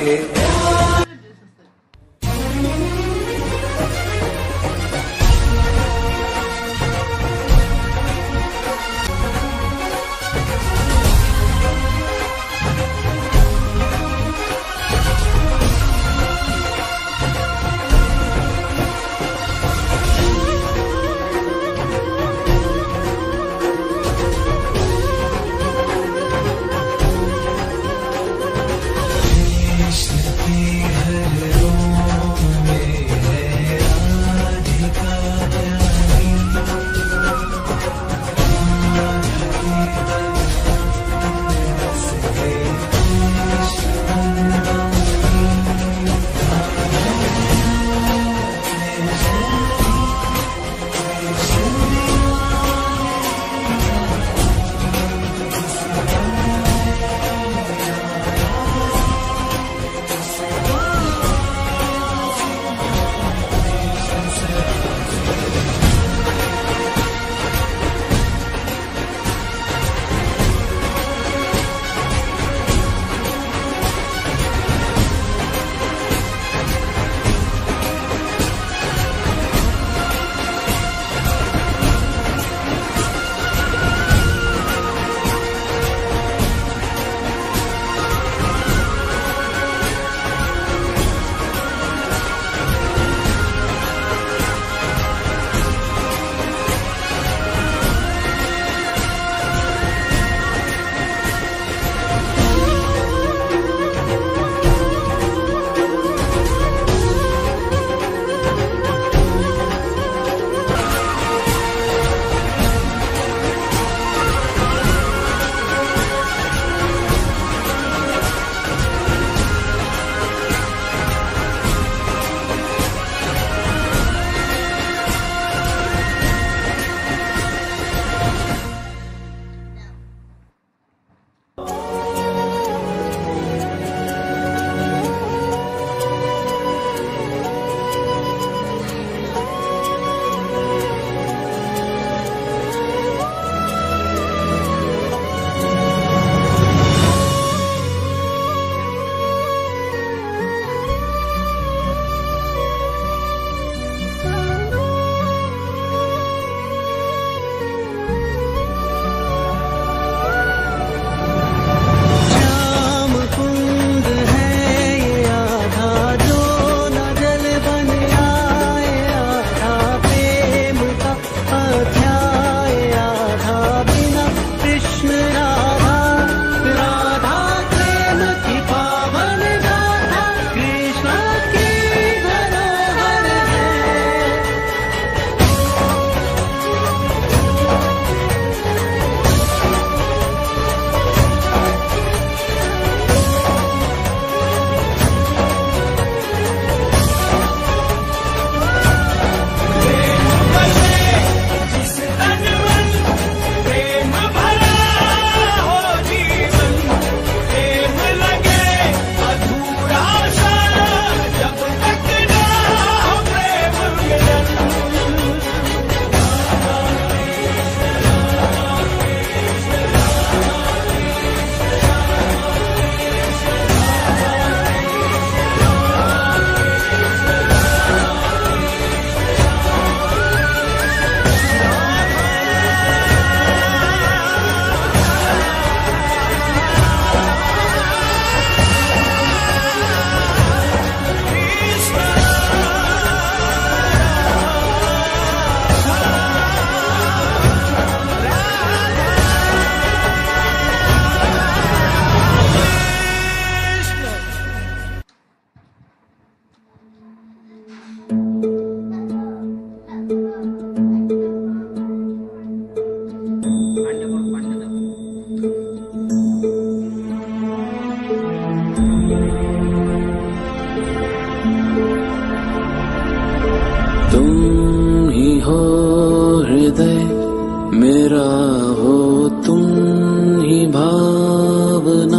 मेरा हो तुम ही भावना,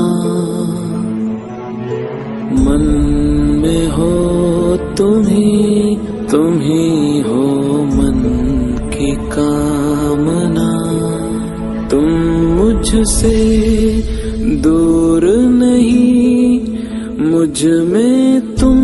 मन में हो तुम ही हो मन की कामना। तुम मुझसे दूर नहीं, मुझ मुझ में तुम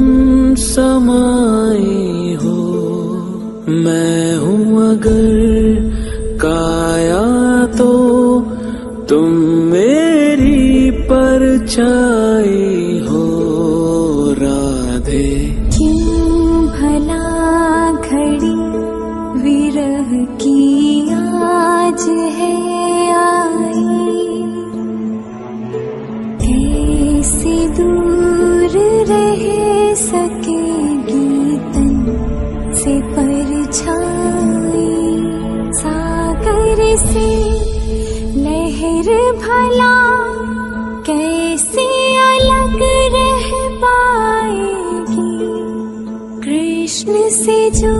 समाई हो, मैं हूँ अगर काया तो तुम मेरी परछाई हो राधे। क्यों भला घड़ी विरह की आज है आई, कैसे दूर रह सकेगी तन से परछाई। सागर से लहर भला कैसे अलग रह पाएगी, कृष्ण से जो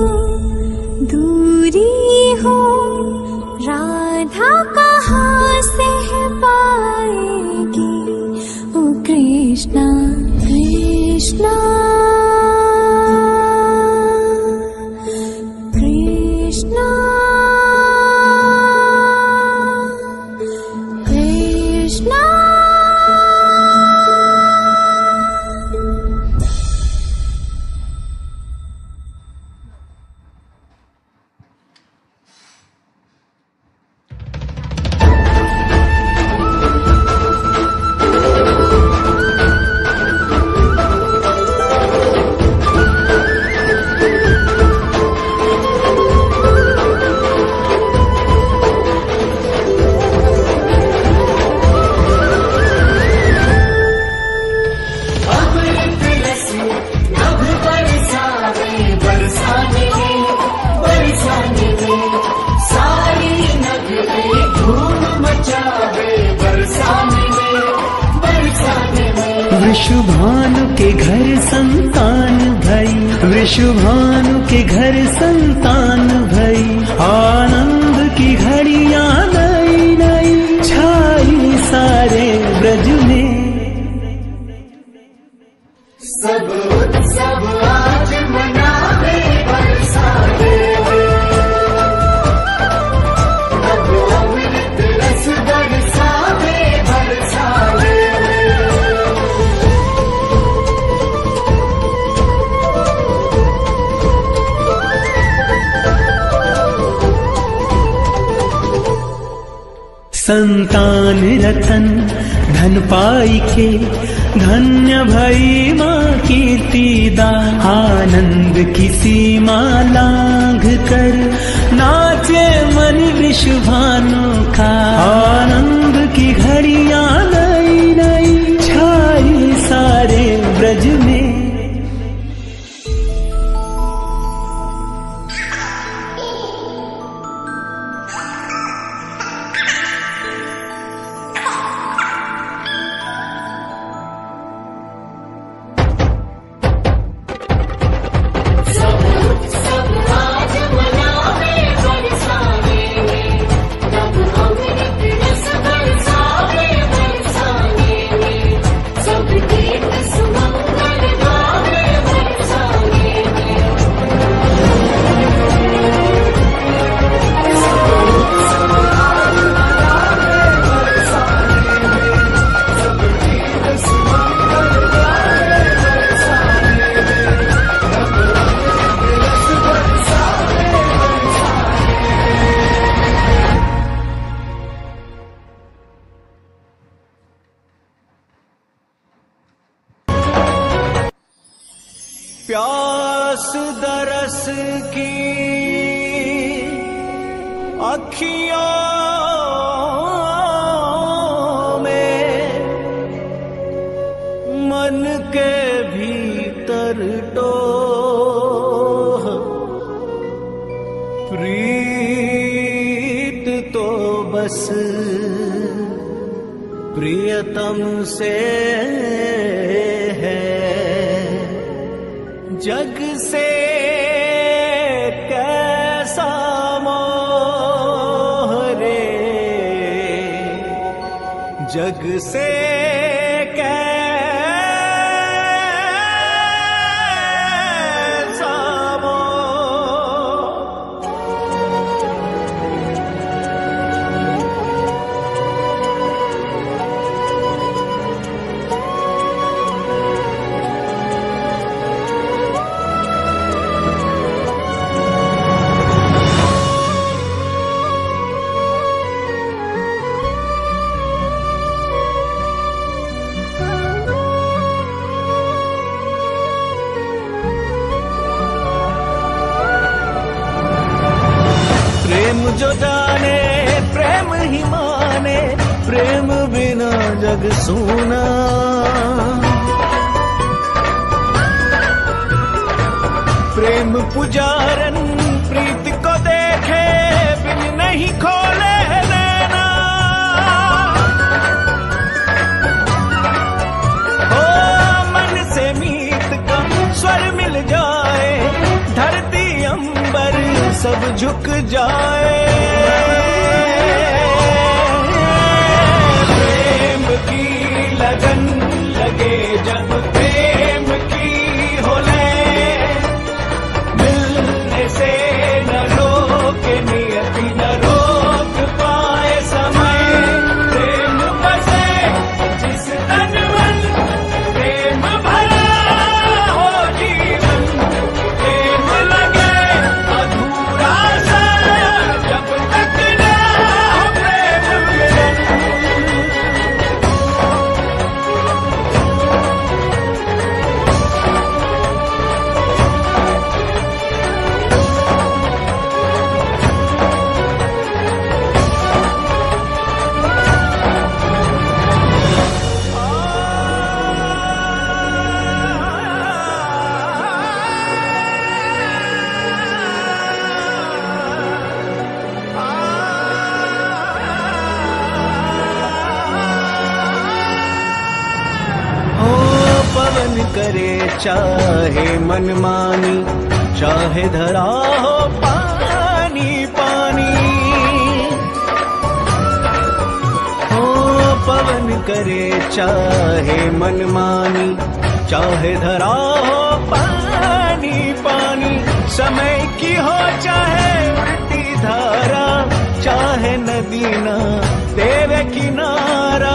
दूरी हो राधा कहाँ सह पाएगी। ओ कृष्णा कृष्णा कृष्णा कृष्णा। वृषभानु के घर संतान भई, वृषभानु के घर संतान भई, आनंद की घड़ियां नई नई छाई सारे ब्रज में। सब उत्सव आज मनावे बरसाने, अब अमृत रस बरसावे बरसाने। संतान रतन धन पाई के, धन्य भई माँ कीर्तिदा। आनंद की सीमा लांघ कर नाचे मन वृषभानु का, आनंद की घड़ियां नई नई छाई सारे ब्रज में। प्यास दरस की अखियों में, मन के भीतर टोह, प्रीत तो बस प्रियतम से है, जग से कैसा मोह रे, जग से कैसा मोह। जो जाने प्रेम ही माने, प्रेम बिना जग सूना। प्रेम पुजारन प्रीत को देखे बिन नहीं खोले नैना। ओ मन से मीत का स्वर मिल जाए, धरती अंबर सब झुक जाए। प्रेम की लगन लगे जब प्रेम की हो ले, मिलने से न रोके नियति न रोक पाए समय। प्रेम बसे जिस तन मन, प्रेम भरा हो जीवन। प्रेम लगे अधूरा सा जब तक न हो प्रेम मिलन। पवन करे चाहे मनमानी, चाहे धरा हो पानी पानी। हो पवन करे चाहे मनमानी, चाहे धरा हो पानी पानी। समय की हो चाहे उल्टी धारा, चाहे नदी ना देवे किनारा।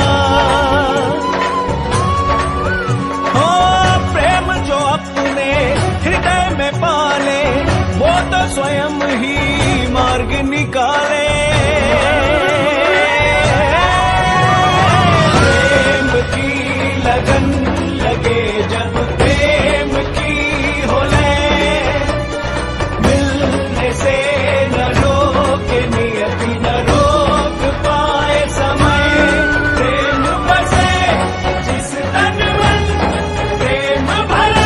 हृदय में पाले वो तो स्वयं ही मार्ग निकाले। प्रेम की लगन लगे जब प्रेम की हो ले, मिलने से न रोके नियति न रोक पाए समय। प्रेम बसे जिस तन मन, प्रेम भरा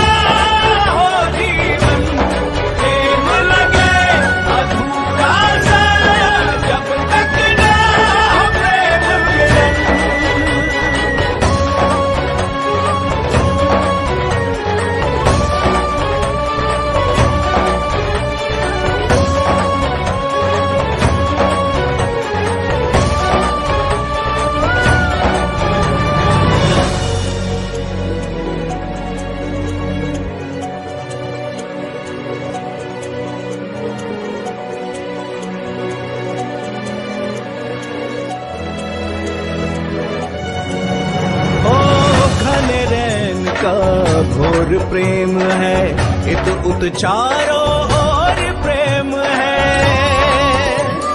घोर प्रेम है, इत उत चारों ओर प्रेम है।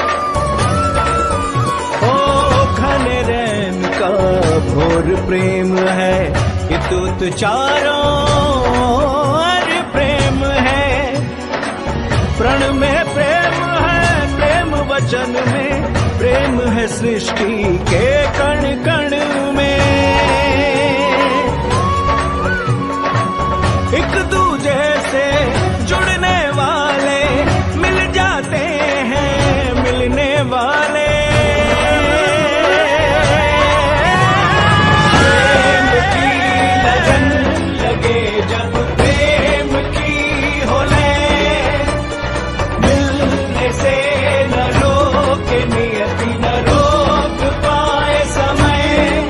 ओ घने रैन का घोर प्रेम है, इत उत चारों ओर प्रेम है। प्रण में प्रेम है, प्रेम वचन में प्रेम है, सृष्टि के कण कण में। एक दूजे से जुड़ने वाले मिल जाते हैं, मिलने वाले। प्रेम की लगन लगे जब प्रेम की हो ले, मिलने से न रोके नियति न रोक पाए समय।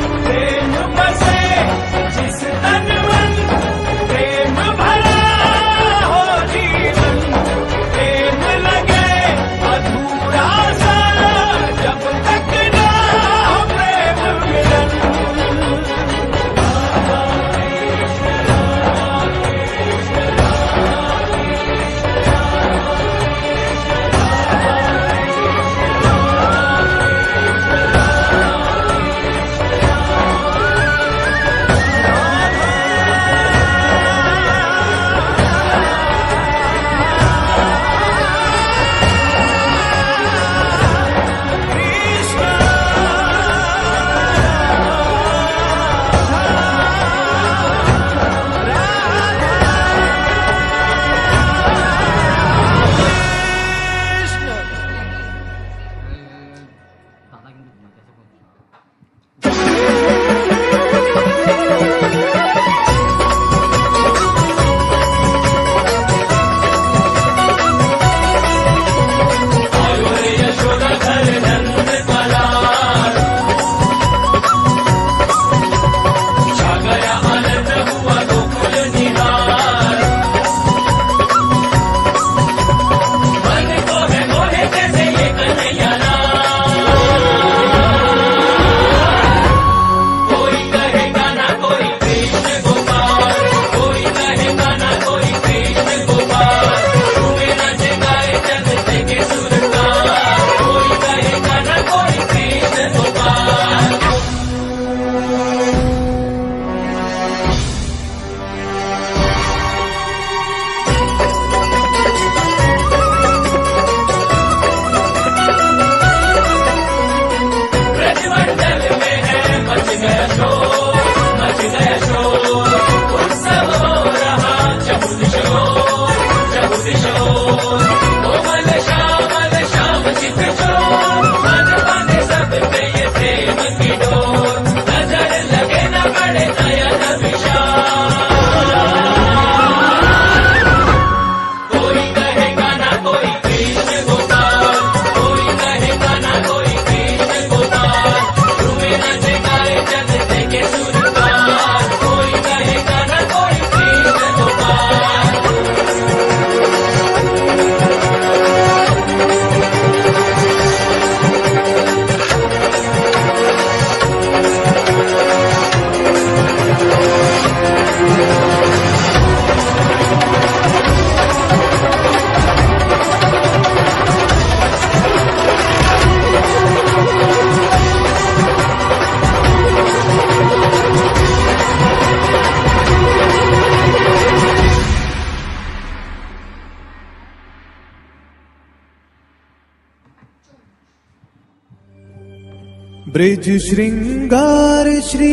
ब्रिज श्रृंगार श्री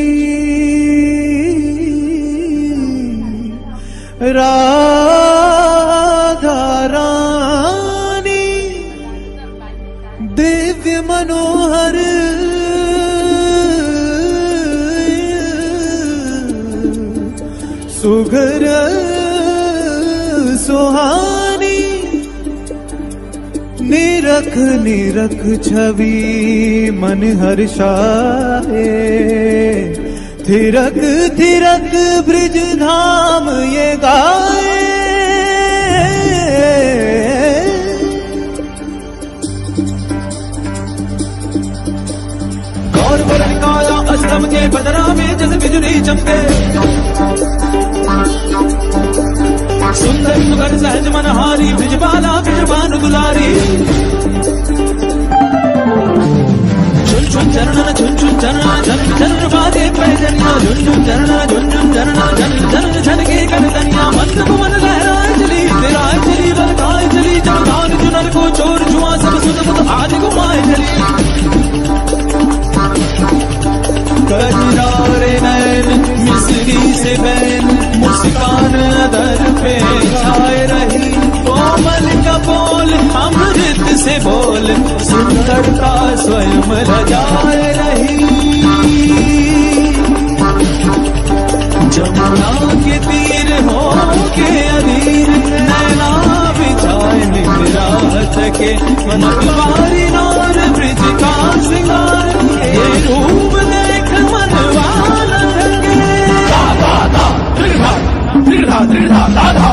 राधा रानी दिव्य मनोहर सुघर सुहानी निरख निरख छवि मन हर्षाए थिरक थिरक ब्रिज धाम ये गाए गौर बरन काया अष्टम के बदरा में जैसे बिजली चमके सुंदर सुगर सहज मनहारी ब्रिजबाला ब्रिजबानु दुलारी झुन झुन चरणन झुन झुन चरणा झन झन बाजे पैजनिया झुन झुन चरणा झुन झुन चरणा झन झन झन के करदनिया मंद मन लहराए चली तेराए चली बरखाए चली जमदान चुनर को चोर छुआ सब सुध बुध आज घुमाए चली कजरारे नैन मिसरी से बैन मुस्कान अदर पे छाए रही कोमल का बोल अमृत से बोल सुंदरता स्वयं लजाए रही जमुना के तीर हो के अधीर नैना बिछाए निरात के मन बारी नार ब्रिज का श्रृंगार ये रूप देख मनवान थके राधा राधा राधा राधा राधा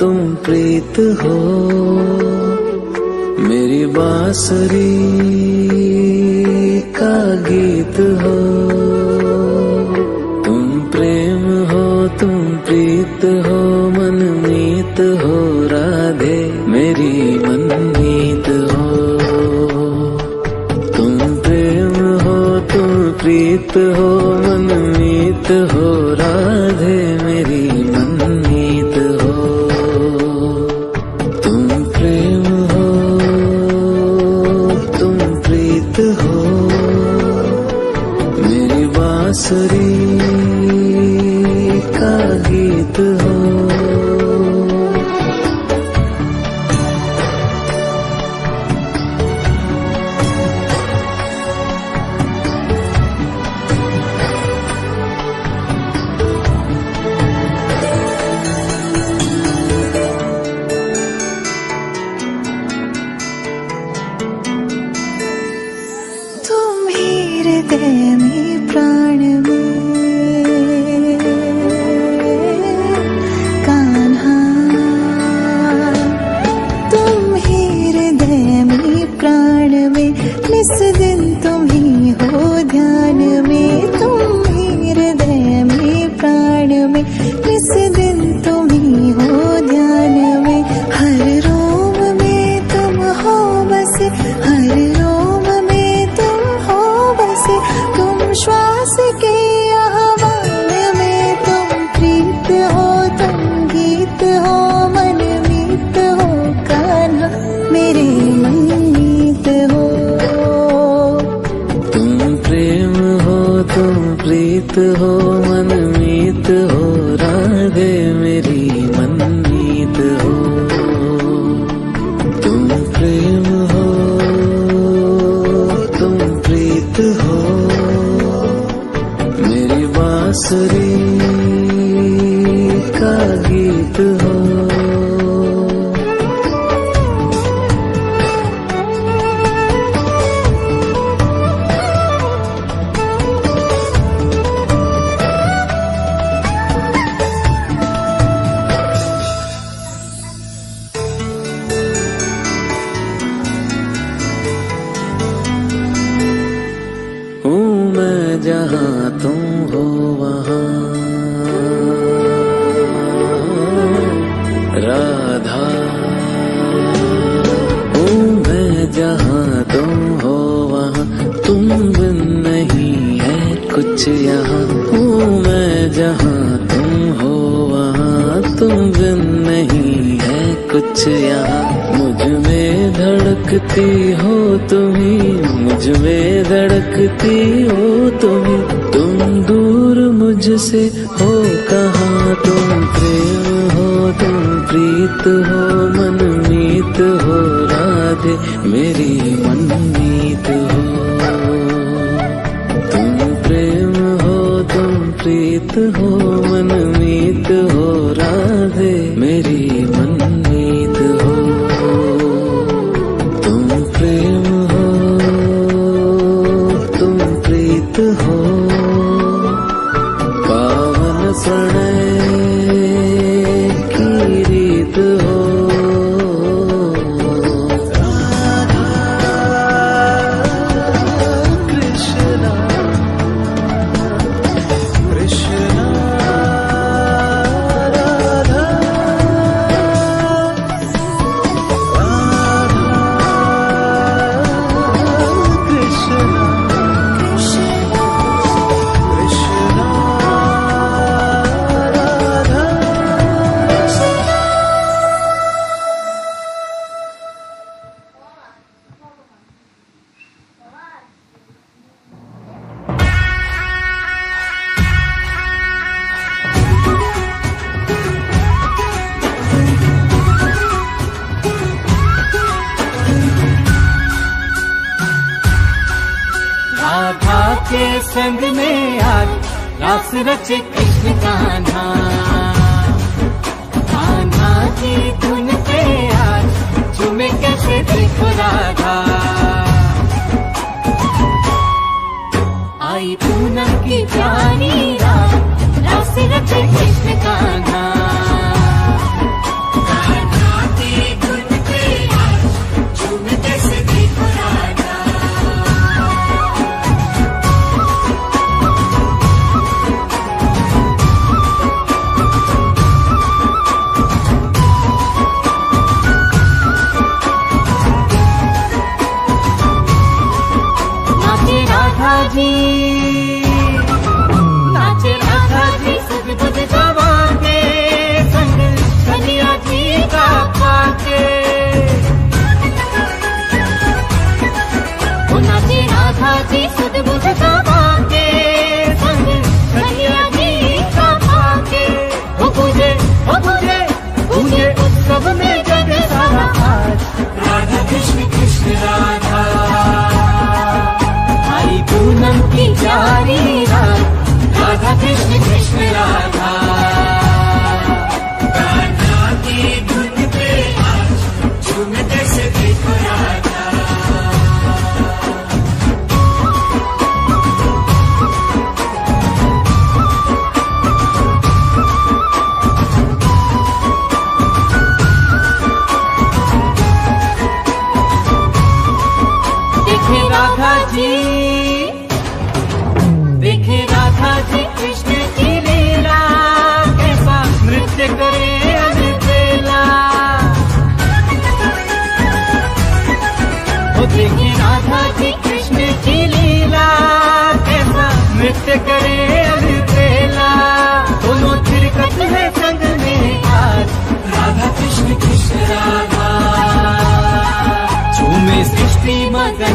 तुम प्रीत हो, मेरी बांसुरी का गीत हो। तुम प्रेम हो, तुम प्रीत हो, मनमीत हो राधे मेरी मनमीत हो। तुम प्रेम हो, तुम प्रीत हो, मनमीत हो राधे मेरी मनमीत हो। तुम प्रेम हो, तुम प्रीत हो, मेरी बांसुरी का गीत हो। हो मनमीत हो राधे मेरी मनमीत हो। तुम प्रेम हो, तुम प्रीत हो, मेरी बांसुरी का गीत हो। जहाँ तुम हो वहाँ राधा हूँ मैं, जहाँ तुम हो वहाँ तुम बिन नहीं है कुछ यहाँ। हूँ मैं जहाँ तुम हो वहाँ तुम बिन नहीं है कुछ यहाँ। मुझ में धड़कती हो तुम्ही, मुझ में धड़कती हो तुम्ही, तुम दूर मुझसे हो कहाँ। तुम प्रेम हो, तुम प्रीत हो, मनमीत हो राधे मेरी मनमीत हो। तुम प्रेम हो, तुम प्रीत हो, मनमीत हो राधे मेरी मनमीत हो। तुम प्रेम हो, तुम प्रीत हो, पावन प्रणय की रीत हो। राधा के संग में आज रास रचे कृष्ण कान्हा, कान्हा की धुन पे आज झूमे कैसे देखो राधा। आई पूनम की प्यारी रात, रास रचे कृष्ण कान्हा।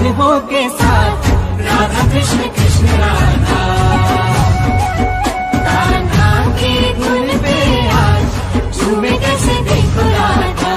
हो के साथ राधा कृष्ण कृष्ण राधा। कान्हा की धुन पे आज झूमे कैसे देखो राधा।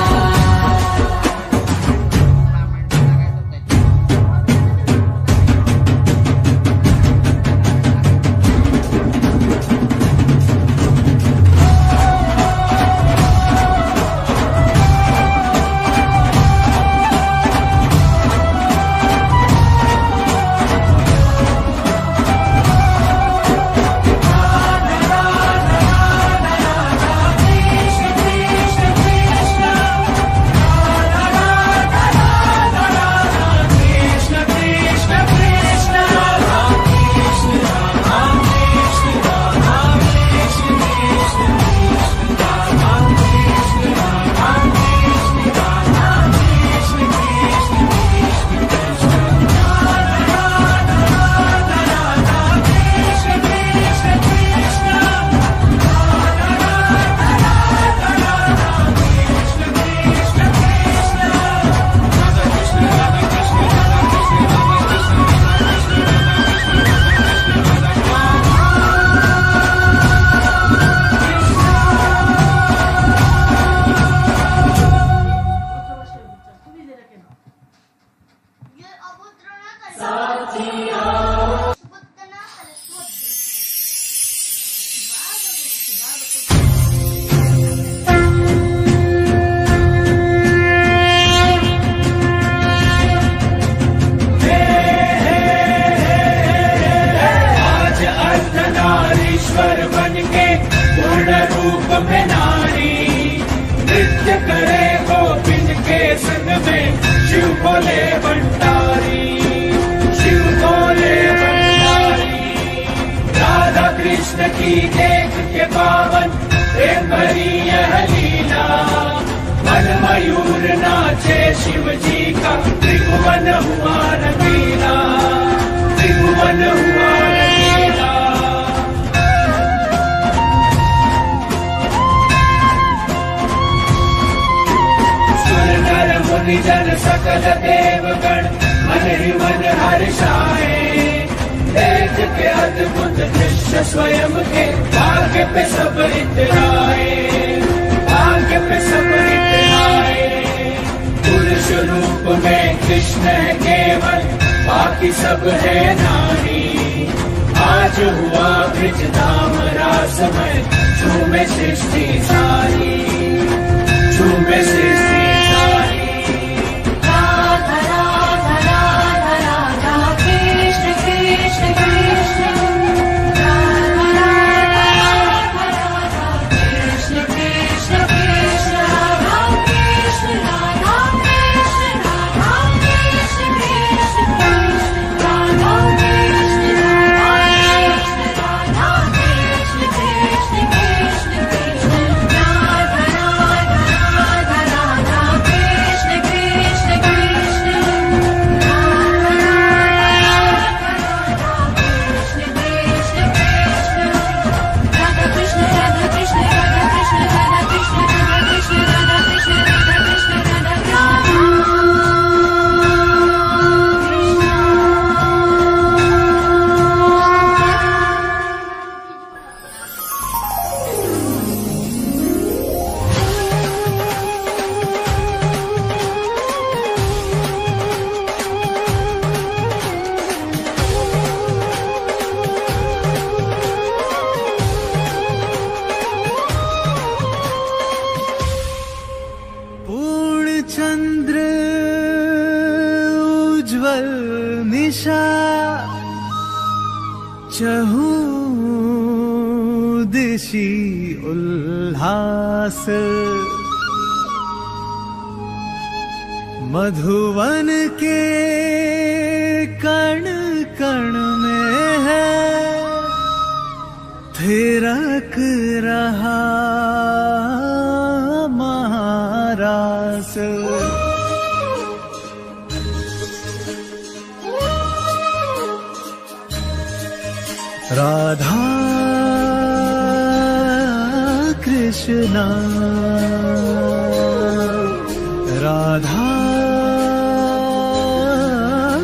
जन सकल देवगण मन ही मन हर्षाए। देख के अद्भुत दृश्य स्वयं के भाग्य पे सब इतराए। भाग्य पे सब इतराए। पुरुष रूप में कृष्ण है केवल बाकी सब है नारी। आज हुआ ब्रिज धाम रासमय झूमे सृष्टि सारी। झूमे सृष्टि सारी। चहुदिशि उल्लास मधुवन के कण कण में है थिरक रहा महारास। राधा कृष्ण राधा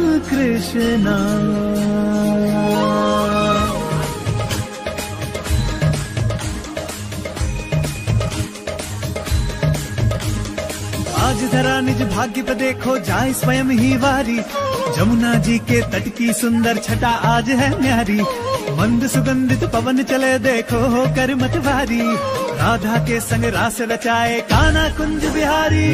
आज जरा निज भाग्य पे देखो जाए स्वयं ही वारी, जमुना जी के तट की सुंदर छटा आज है न्यारी। मंद सुगंधित पवन चले देखो होकर मतवारी, राधा के संग रास रचाए कान्हा कुंज बिहारी।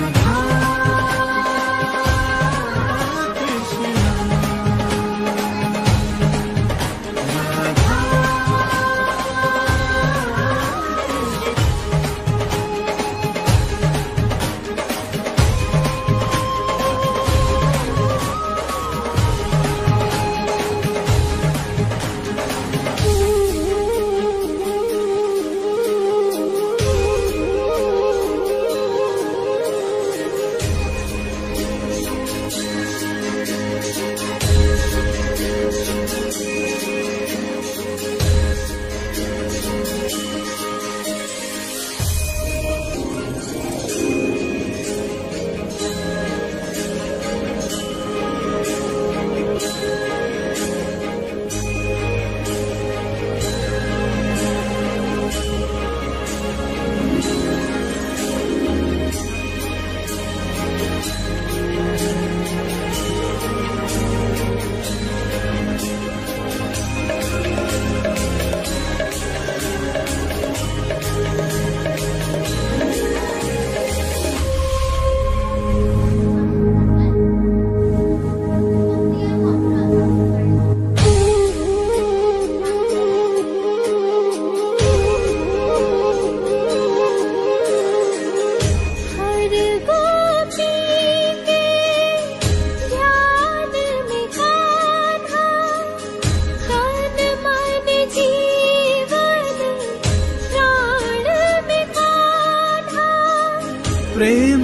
प्रेम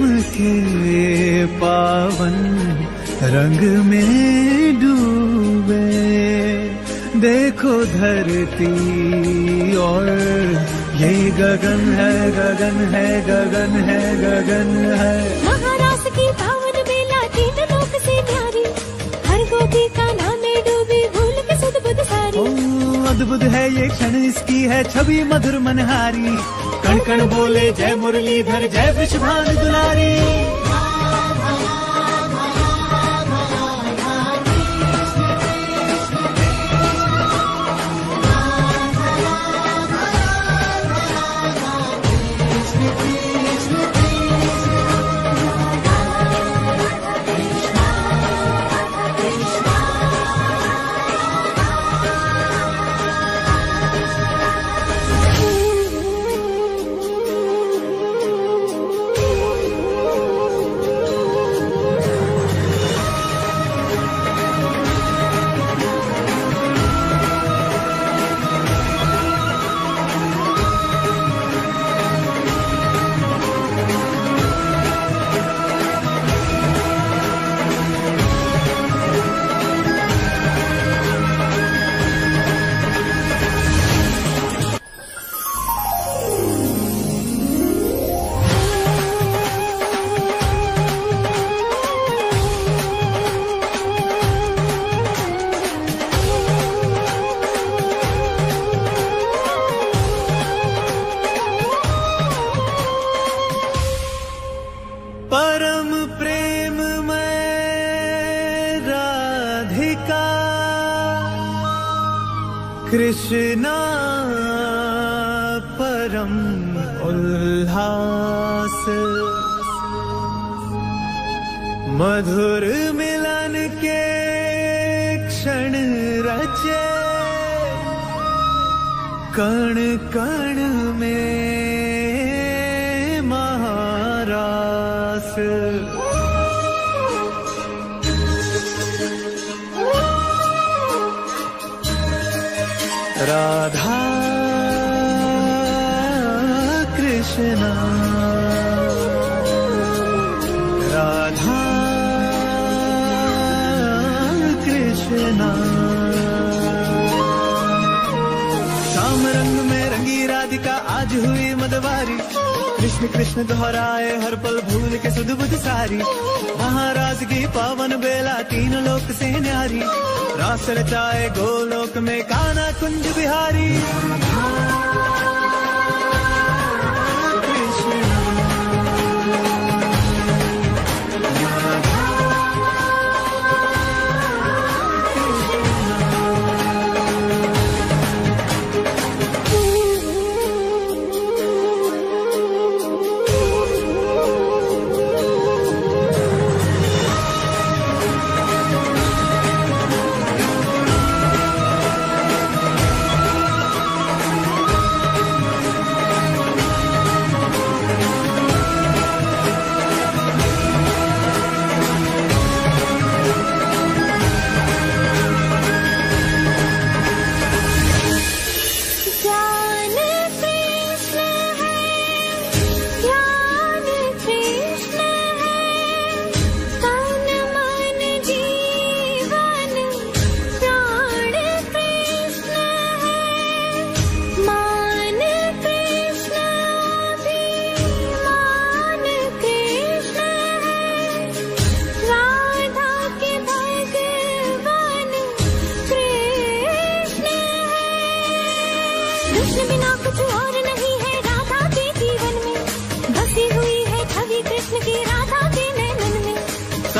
के पावन रंग में डूबे, देखो धरती और ये गगन है, गगन है, गगन है, गगन है। महारास की पावन बेला तीन लोक से न्यारी, हर गोपी का नाम में डूबी भूल के सुध बुध सारी। ओ अद्भुत है ये क्षण, इसकी है छवि मधुर मनहारी। कण कण बोले जय मुरलीधर, जय वृषभान दुलारी। परम प्रेम में राधिका, कृष्णा परम उल्लास। मधुर मिलन के क्षण रचे, कण कण में महारास। राधा कृष्णा, राधा कृष्णा। श्याम रंग में रंगी राधिका आज हुई मदवारी, कृष्ण कृष्ण दोहराए हर पल भूल के सुध बुध सारी। महाराज की पावन बेला तीन लोक से न्यारी, रास रचाए गोलोक में कान्हा कुंज बिहारी। कृष्ण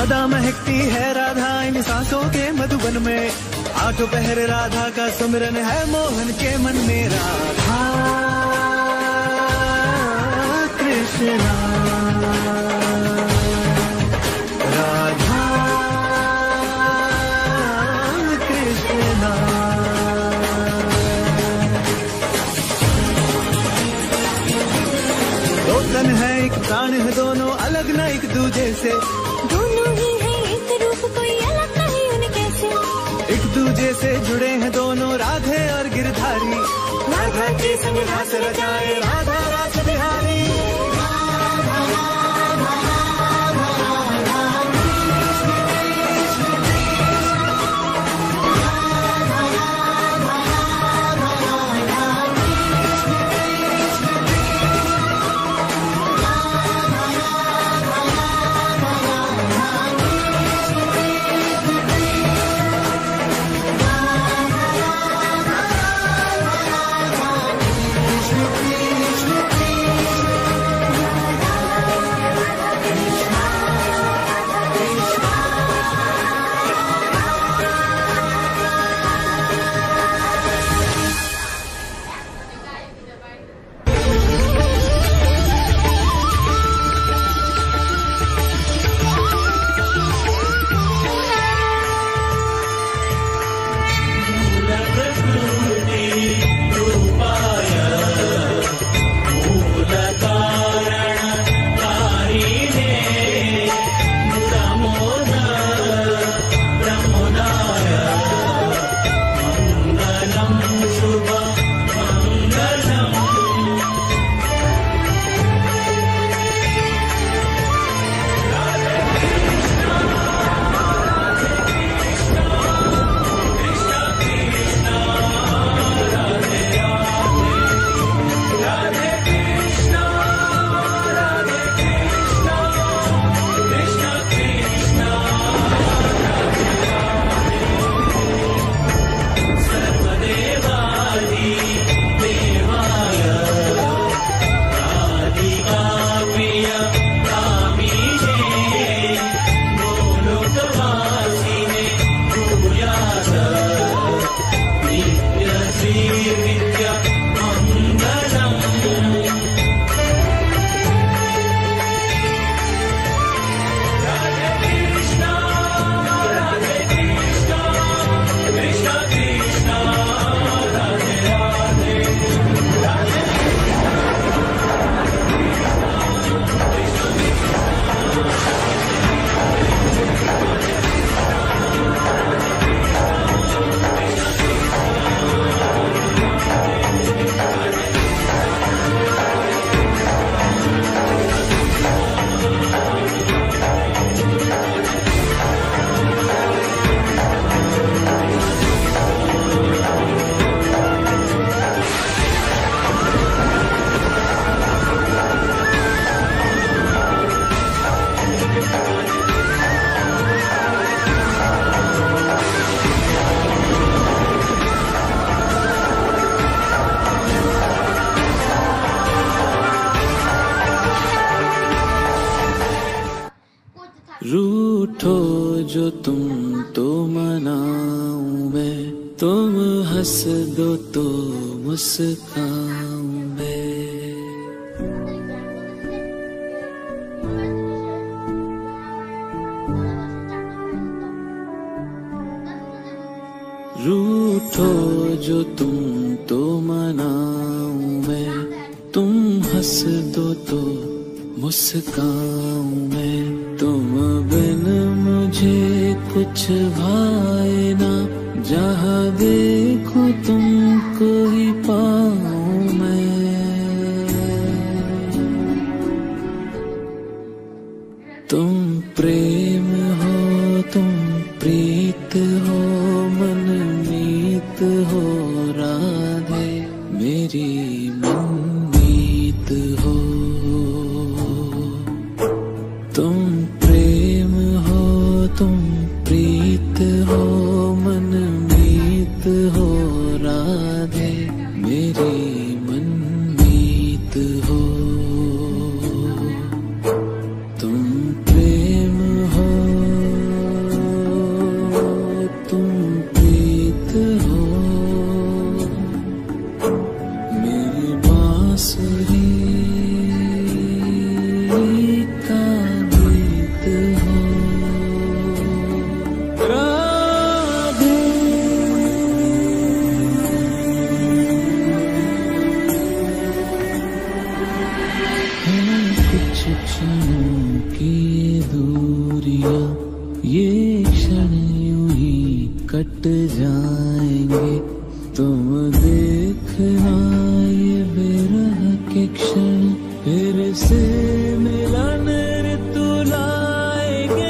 सदा महकती है राधा इन सांसों के मधुबन में, आठों पहर राधा का सुमिरन है मोहन के मन में। राधा कृष्णा राधा कृष्णा। दो तन है एक प्राण है दोनों अलग न एक दूजे से, दोनों ही है एक रूप कोई अलग नहीं उनके से। एक दूजे से जुड़े हैं दोनों राधे और गिरधारी, राधा के संग रास रचाए राधा रास बिहारी। रूठो जो तुम तो मनाऊं मैं, तुम हंस दो तो मुस्काऊं मैं। रूठो जो तुम तो मनाऊं मैं, तुम हंस दो तो मुस्काऊं मैं। तुम बिन मुझे कुछ भाए ना, जहाँ देखूं तुमको ही पाऊं मैं। तुम प्रेम हो तुम प्रीत हो, मन मीत हो राधे मेरी मनमीत हो। तुम प्रेम हो तुम प्रीत हो, मन मीत हो राधे मेरी मनमीत हो। तुम प्रेम हो दिल का गीत हो। राधे कुछ क्षणों की दूरियां, ये क्षण यूं ही कट जाएंगे। तुम देखना ये बेरह के क्षण फिर से मिलन ऋतु लाएंगे।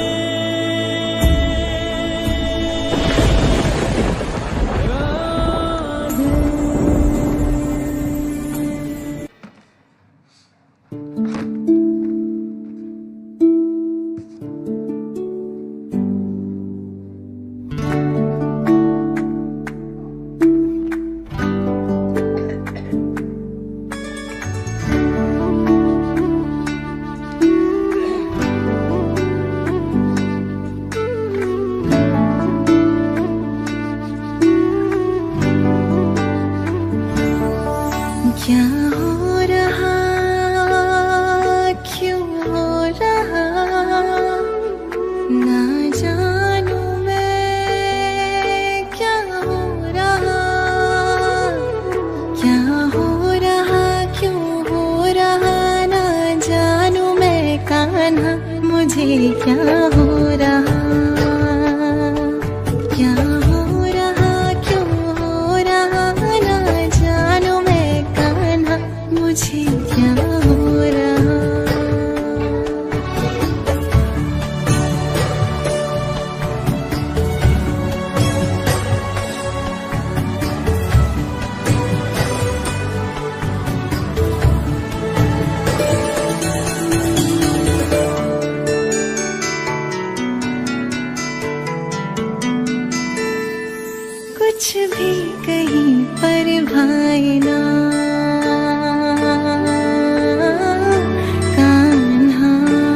क्या हो रहा, क्यों हो रहा, ना जानू मैं क्या हो रहा। क्या हो रहा, क्यों हो रहा, ना जानू मैं कान्हा, मुझे क्या हो रहा। क्या हो रहा, क्यों हो रहा, ना जानू मैं कान्हा, मुझे क्या हो रहा। कुछ भी कहीं पर भाई ना कान्हा,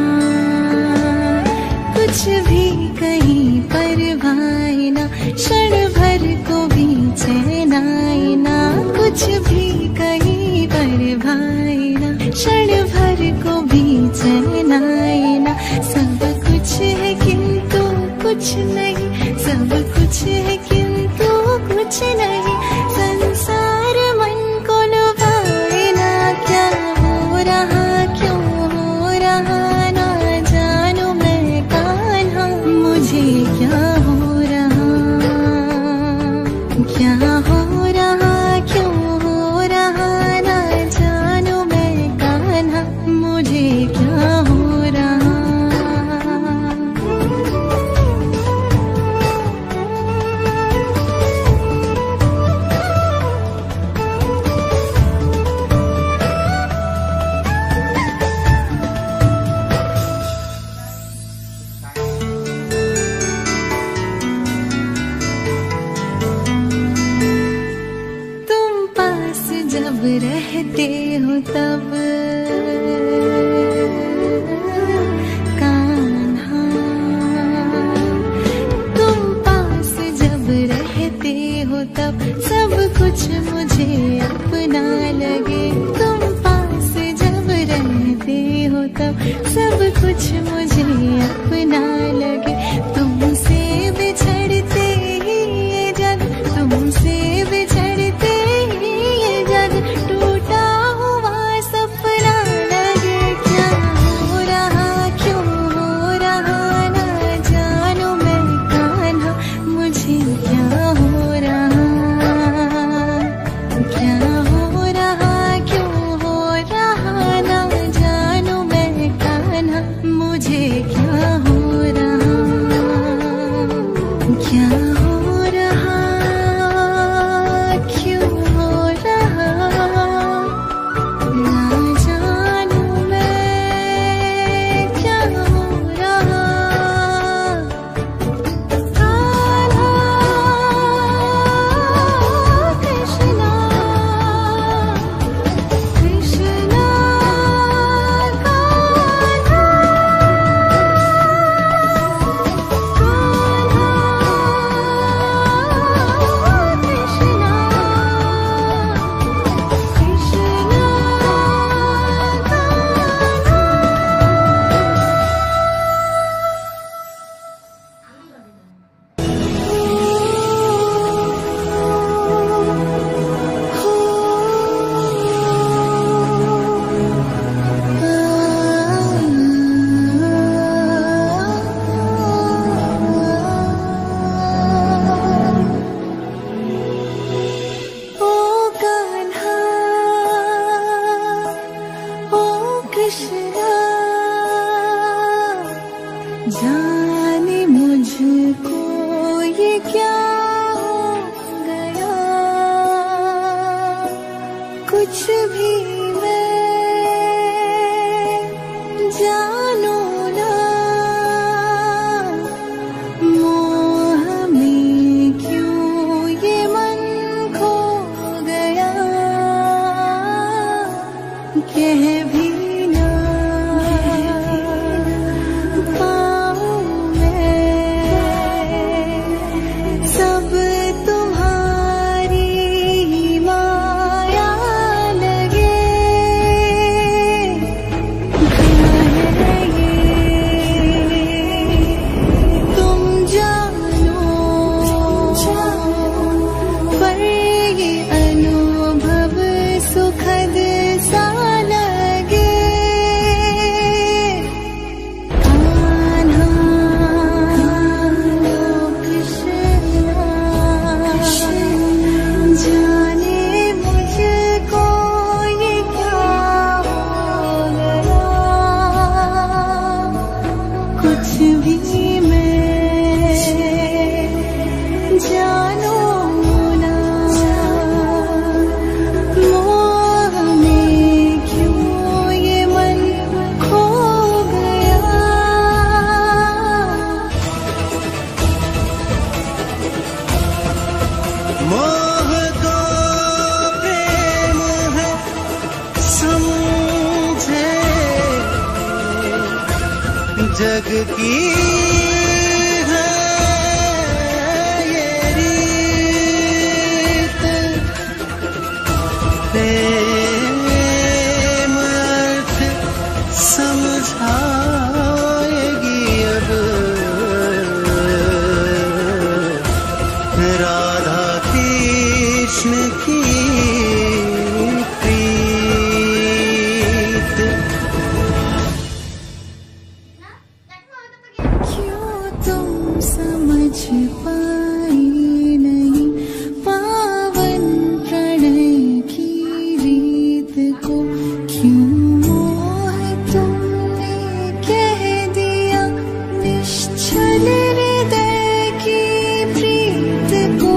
कुछ भी कहीं पर भाई ना, क्षण भर को भी चैन आए ना। कुछ भी कहीं पर भाई ना, क्षण भर को भी चैन आए ना। सब कुछ है किंतु कुछ नहीं, सब कुछ है किंतु कुछ नहीं। संसार मन को लुभाए ना, क्या हो रहा, क्यों हो रहा, ना जानू मैं कान्हा, मुझे क्या हो रहा। क्या हो रहा, क्यों हो रहा, ना जानू मैं कान्हा, मुझे क्या हो रहा। तुम पास जब रहते हो तब कान्हा, तुम पास जब रहते हो तब सब कुछ मुझे अपना लगे। तुम पास जब रहते हो तब सब कुछ मुझे अपना लगे। तुमसे बिछड़ते ही ये जग, तुमसे बिछड़ते ही ये जग टूटा हुआ सपना लगे। क्या हो रहा, क्यों हो रहा, ना जानू मैं कान्हा, मुझे क्या हो रहा। क्या हो रहा, क्यों हो रहा, ना जानू मैं कान्हा, मुझे क्या हो रहा। जाने मुझको ये क्या हो गया, कुछ भी मैं जानू ना, मोह में क्यों ये मन खो गया, कह भी ना पाऊं मैं, सब तुम्हारी माया लगे, क्या है ये तुम जानो, पर ये अनुभव सुखद सा लगे, कान्हा कृष्णा, जाने मुझको ये क्या हो गया, कुछ भी मैं जानू ना, मोह में क्यों ये मन खो गया। मोह को प्रेम है समझे, जग की है ये रीत, प्रेम अर्थ समझाएगी अब राधा कृष्ण की प्रीत। क्यों तुम समझ पाए नहीं पावन प्रणय की रीत को, क्यों मोह तुमने कह दिया निश्चल हृदय की प्रीत को।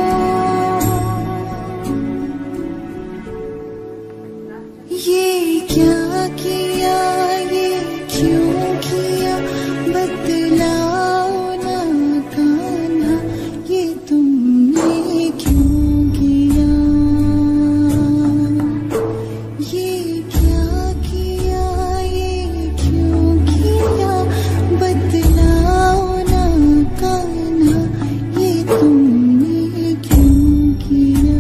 ये क्या किया, ये क्यों किया, बतलाओ ना कान्हा, ये तुमने क्यों किया, ये क्या किया, ये क्यों किया, बतलाओ ना कान्हा, ये तुमने क्यों किया।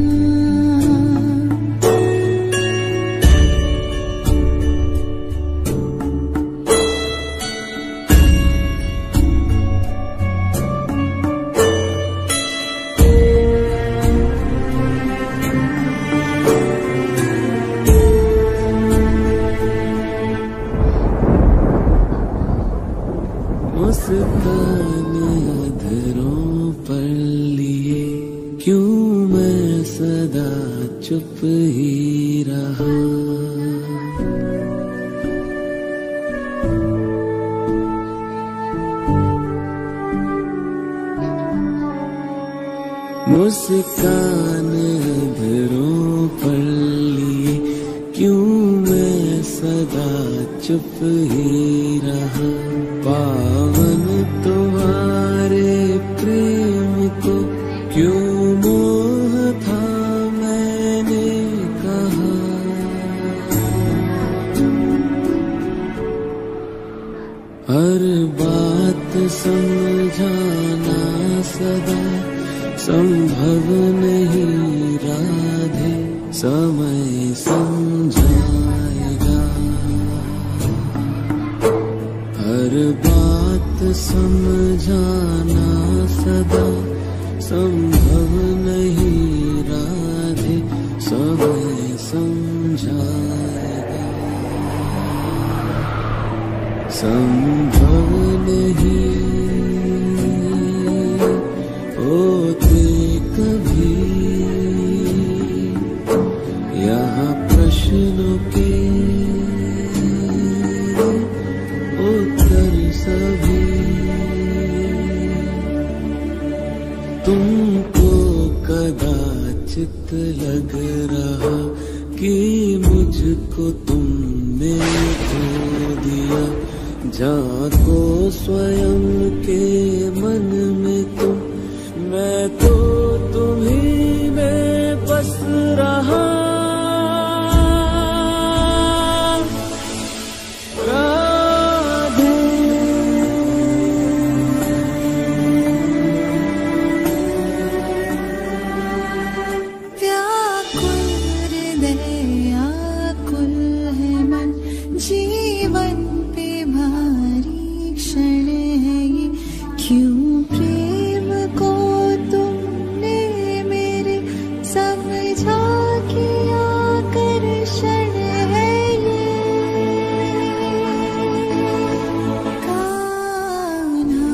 मुस्कान अधरों पर लिए क्यों मैं सदा चुप ही रहा, मुस्कान अधरों पर लिए क्यों मैं सदा चुप ही रहा, पावन तुम्हारे प्रेम को क्यों मोह था मैंने कहा, हर बात समझाना सदा संभव नहीं राधे, समय समझाएगा, हर बात समझाना सदा संभव नहीं राधे, समय समझाएगा, संभव नहीं होते कभी यहाँ प्रश्नों के उत्तर सभी दिया। झांको स्वयं के मन में तुम, मैं तो तुम्हीं में बस रहा। जीवन पे भारी क्षण है ये, क्यों प्रेम को तुमने मेरे समझा कि आकर्षण है ये। कान्हा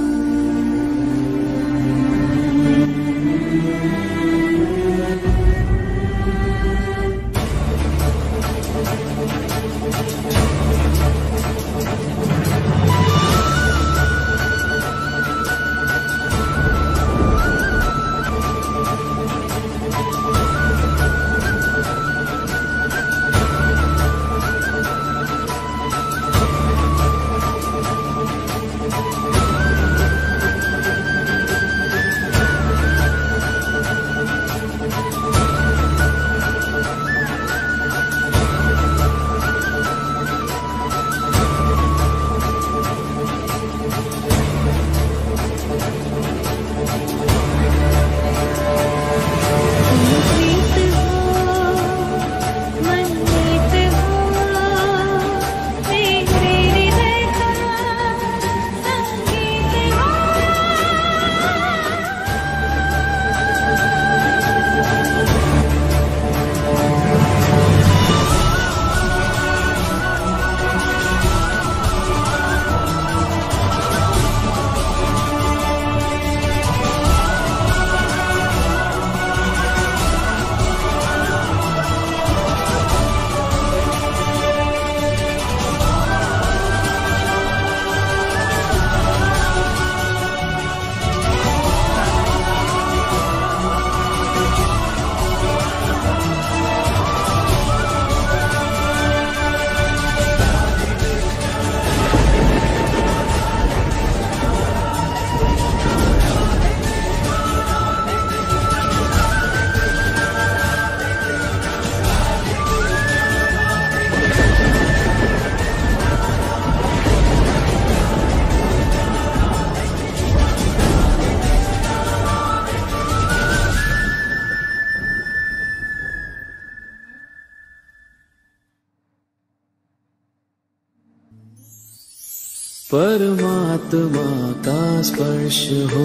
परमात्मा का स्पर्श हो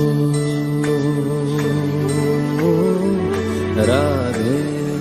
राधे,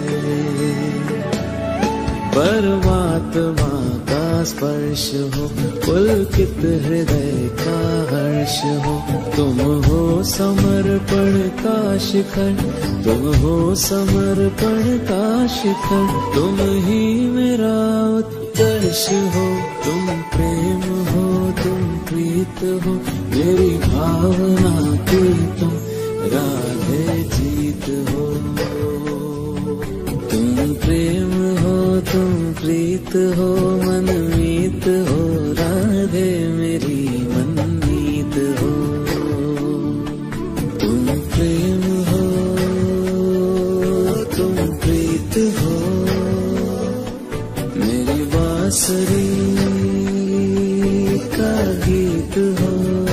परमात्मा का स्पर्श हो, पुलकित हृदय का हर्ष हो। तुम हो समर्पण का शिखर, तुम हो समर्पण का शिखर, तुम ही मेरा उत्कर्ष हो। तुम प्रेम हो, तुम प्रीत हो, मेरी भावना की तुम राधे जीत हो। तुम प्रेम हो, तुम प्रीत हो, मनमीत हो, राधे मेरी मनमीत हो। तुम प्रेम हो, तुम प्रीत हो, मेरी बांसुरी का गीत हो।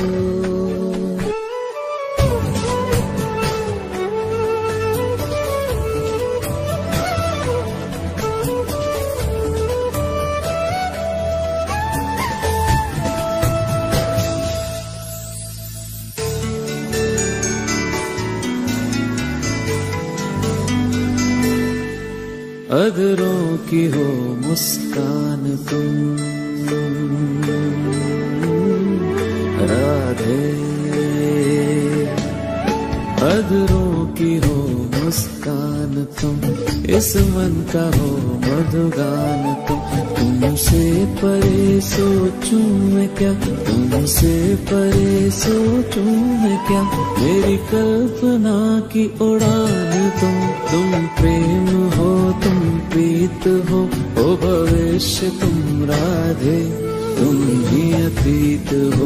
अधरों की हो मुस्कान तुम राधे, अधरों की हो मुस्कान तुम, इस मन का हो मधुगान तुम। तुमसे परे सोचूं मैं क्या, तुमसे परे सोचूं मैं क्या, मेरी कल्पना की उड़ान तुम प्रेम हो, तुम प्रीत हो, ओ भविष्य तुम राधे, तुम ही अतीत हो।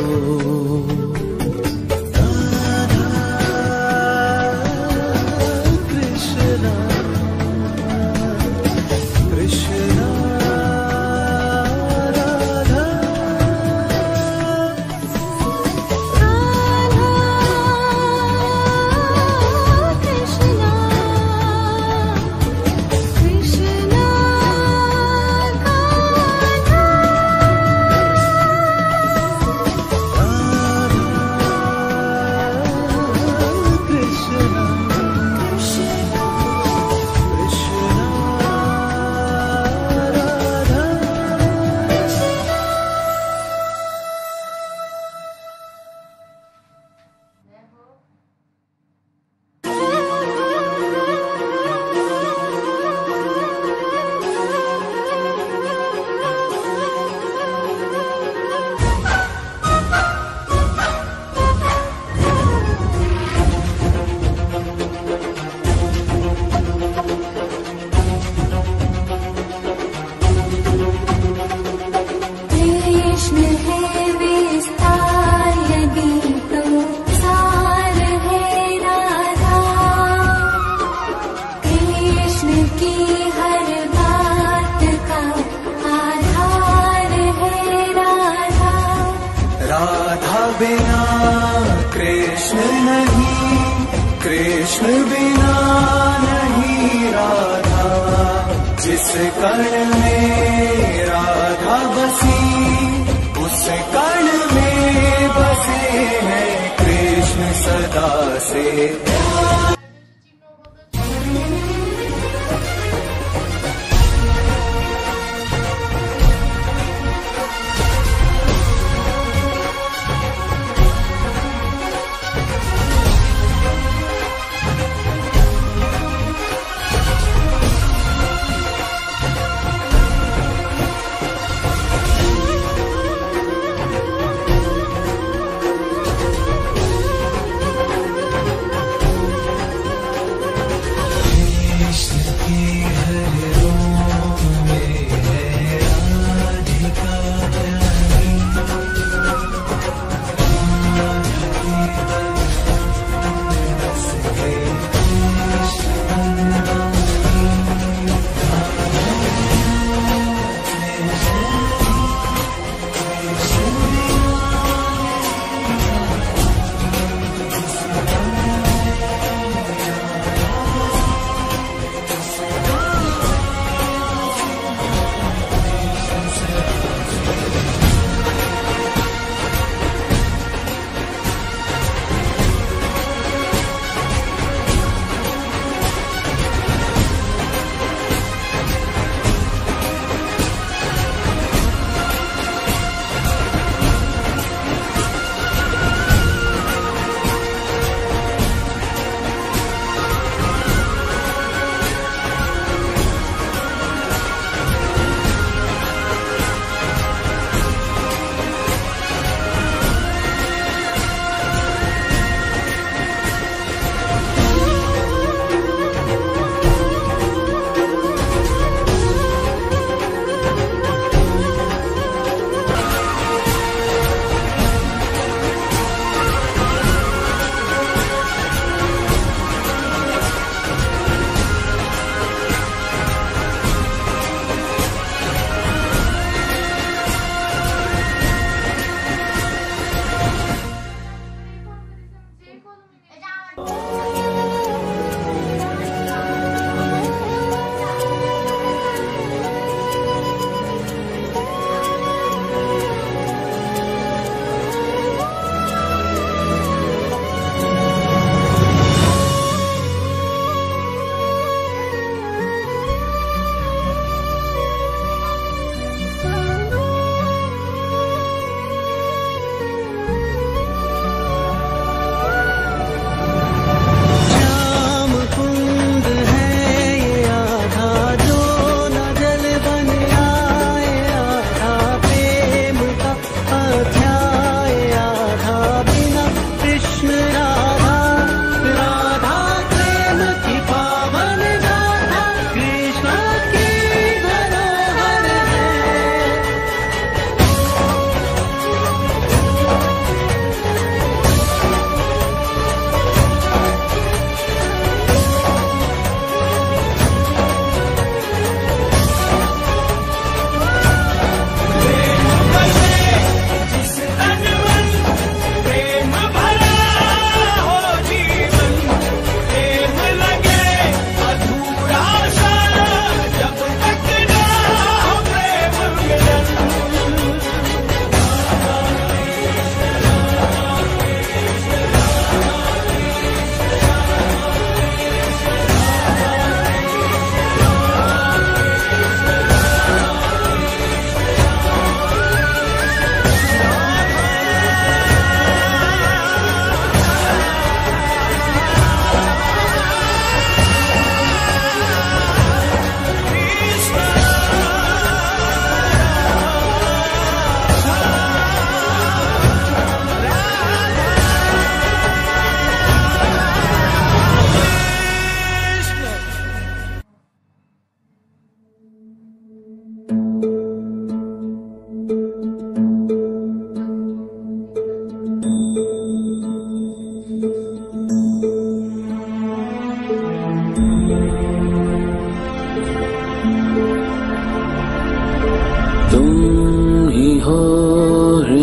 बिना कृष्ण नहीं, कृष्ण बिना नहीं राधा। जिस कण में राधा बसी, उस कण में बसे हैं कृष्ण सदा से।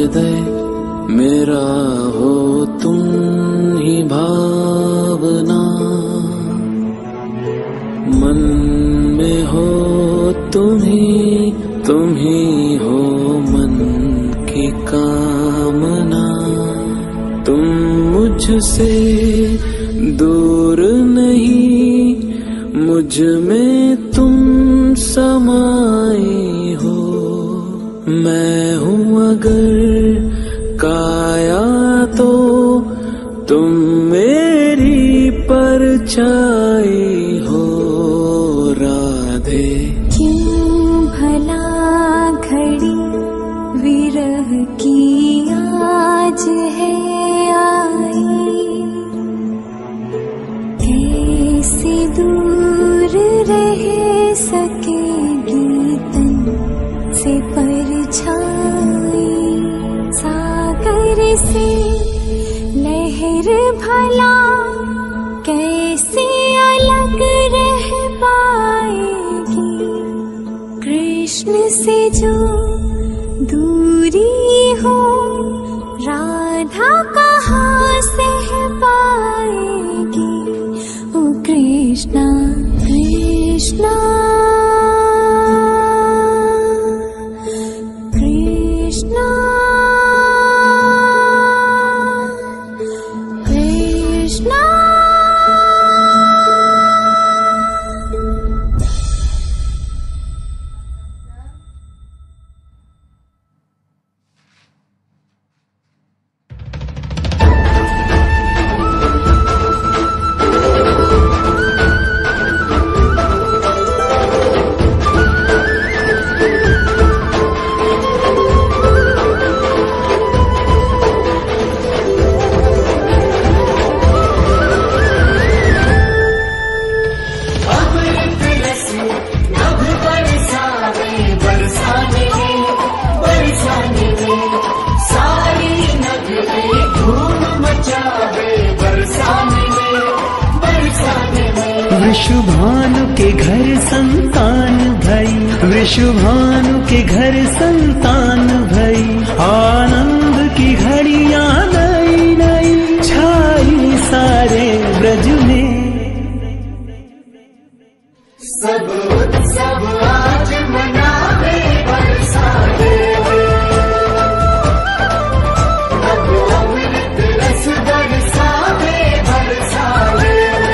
हृदय मेरा हो तुम ही भावना, मन में हो तुम ही हो मन की कामना। तुम मुझसे दूर नहीं, मुझ में तुम समाई हो। मैं हूँ अगर काया तो तुम मेरी परछाई हो राधे। क्यों भला घड़ी विरह की आज है आई, कैसे दूर रह सकेगी तन से परछाई। सागर से लहर भला कैसे अलग रह पाएगी, कृष्ण से जो दूरी हो राधा कहाँ सह पाएगी। ओ कृष्णा कृष्णा कृष्णा कृष्णा। वृषभानु के घर संतान भई, वृषभानु के घर संतान भई। आनंद की घड़ियां नई नई छाई सारे ब्रज में। सब उत्सव आज मनावे बरसाने, अब अमृत रस बरसावे बरसाने।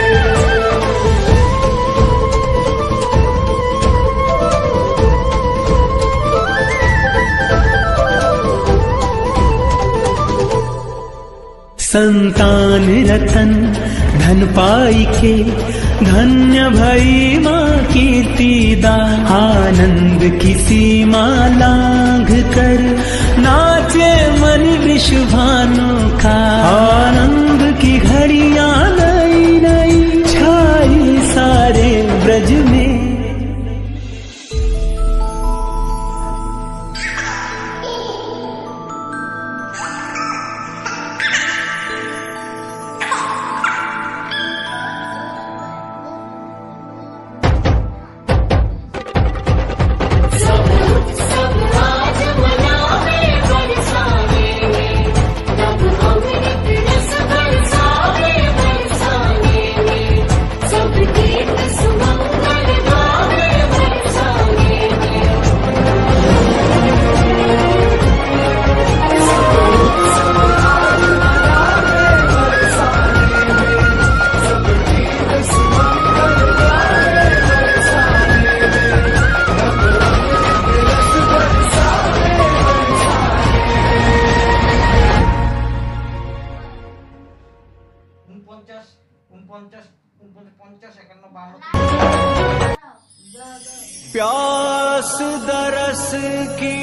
संतान रतन धन पाई के, धन्य भई माँ कीर्तिदा। आनंद की सीमा लांघ कर नाचे मन वृषभानु का। आनंद की घड़ियां नई नई छाई सारे ब्रज में। प्यास दरस की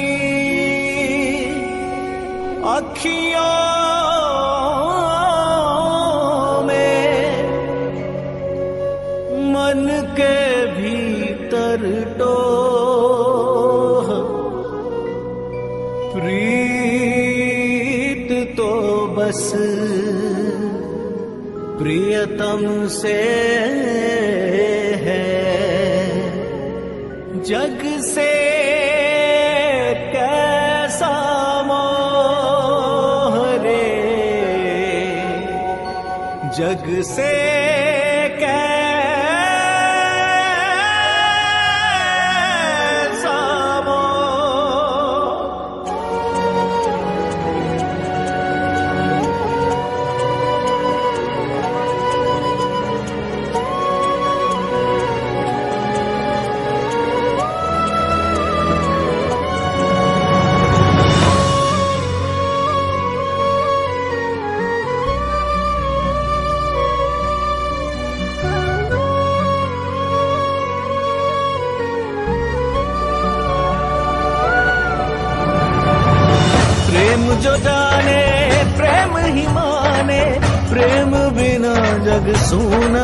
अखियों में, मन के भीतर टोह। प्रीत तो बस प्रियतम से है, जग से कैसा मोह जग से कैसा वो जो जाने प्रेम ही माने, प्रेम बिना जग सूना।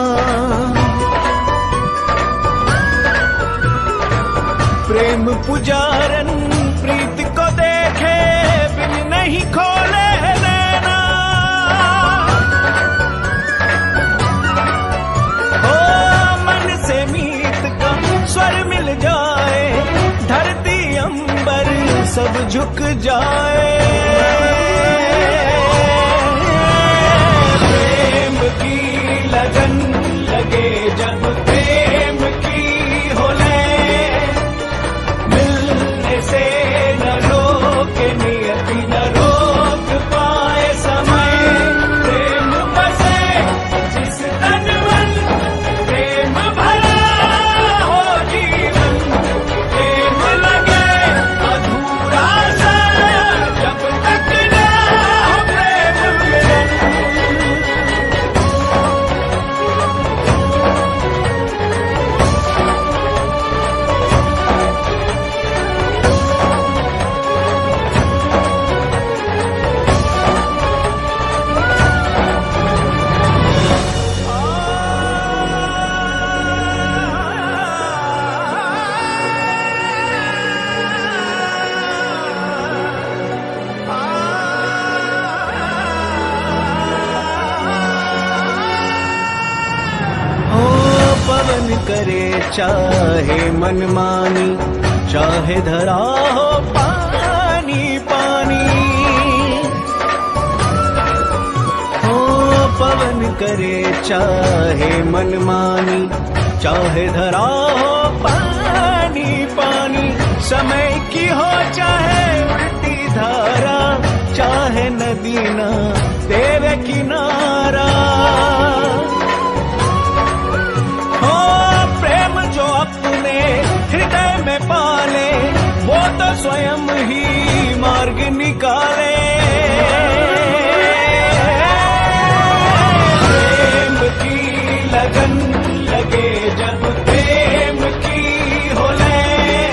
प्रेम पुजारन प्रीत को देखे बिन नहीं खोले नैना। हो मन से मीत का स्वर मिल जाए, धरती अंबर सब झुक जाए। प्रेम की लगन लगे जब प्रेम की हो ले, मिलने से न रोके नियति न रोक पाए समय। प्रेम बसे जिस तन मन, प्रेम भरा हो जीवन। प्रेम लगे अधूरा सा जब तक ना हो प्रेम मिलन। पवन करे चाहे मनमानी, चाहे धरा हो पानी पानी। हो पवन करे चाहे मनमानी, चाहे धरा हो पानी पानी। समय की हो चाहे उल्टी धारा, चाहे नदी ना तेरे किनारा। जो अपने हृदय में पाले, वो तो स्वयं ही मार्ग निकाले। प्रेम की लगन लगे जब प्रेम की हो ले,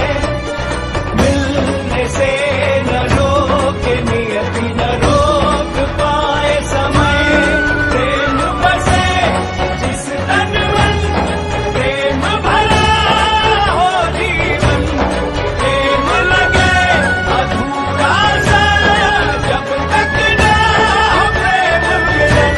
मिलने से न रोके नियति न रोक पाए समय। प्रेम बसे जिस तन मन, प्रेम भरा हो जीवन। प्रेम लगे अधूरा सा जब तक ना हो प्रेम मिलन।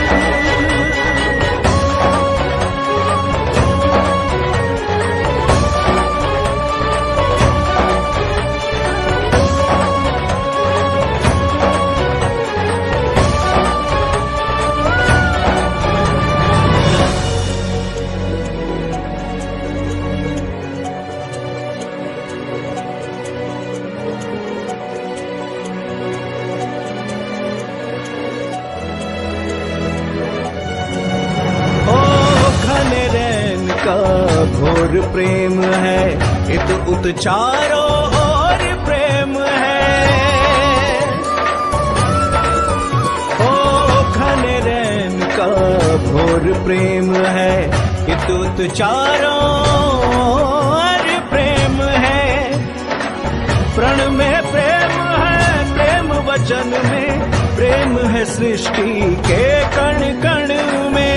घोर प्रेम है, इत उत चारों ओर प्रेम है। ओ घन रैन का घोर प्रेम है, इत उत चारों ओर प्रेम है। प्रण में प्रेम है, प्रेम वचन में प्रेम है, सृष्टि के कण कण में।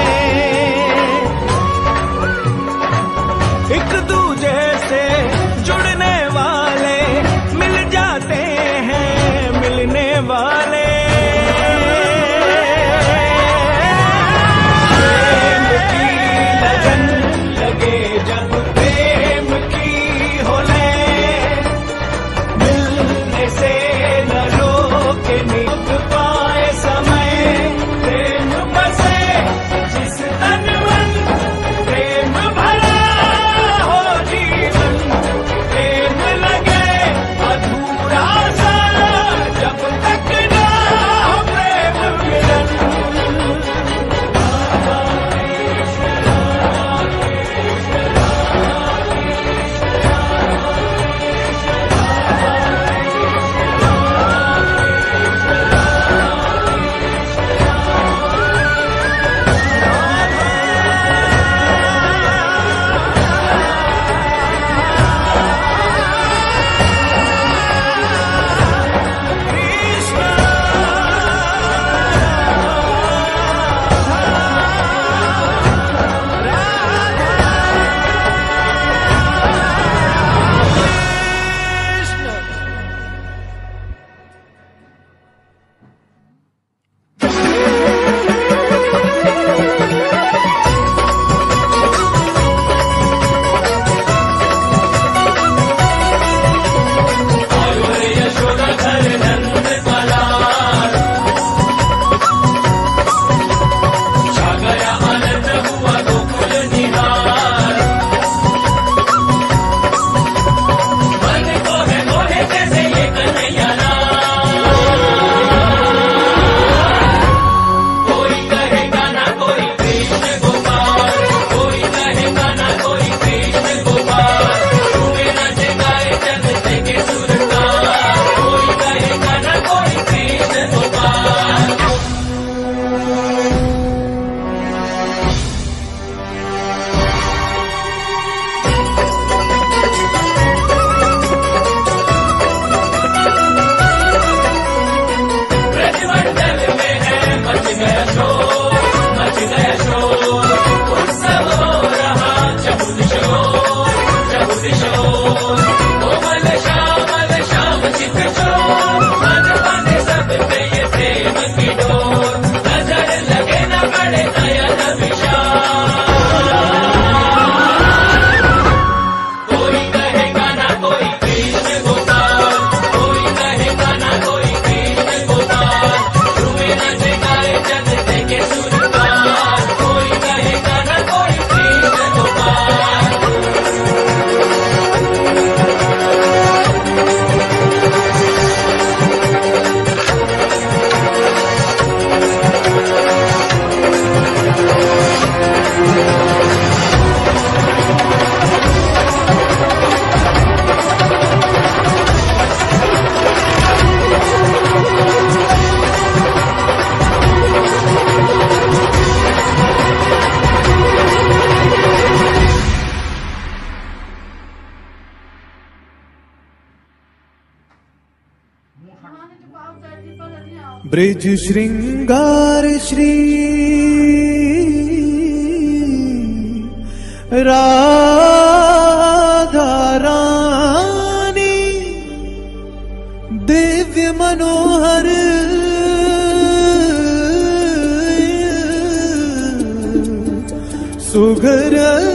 एक दूजे से जुड़ने वाले मिल जाते हैं, मिलने वाले। प्रेम की लगन लगे जब प्रेम की हो ले, मिलने से न रोके निभ पाए समय। प्रेम बसे ब्रिज श्रृंगार श्री राधा रानी दिव्य मनोहर सुघर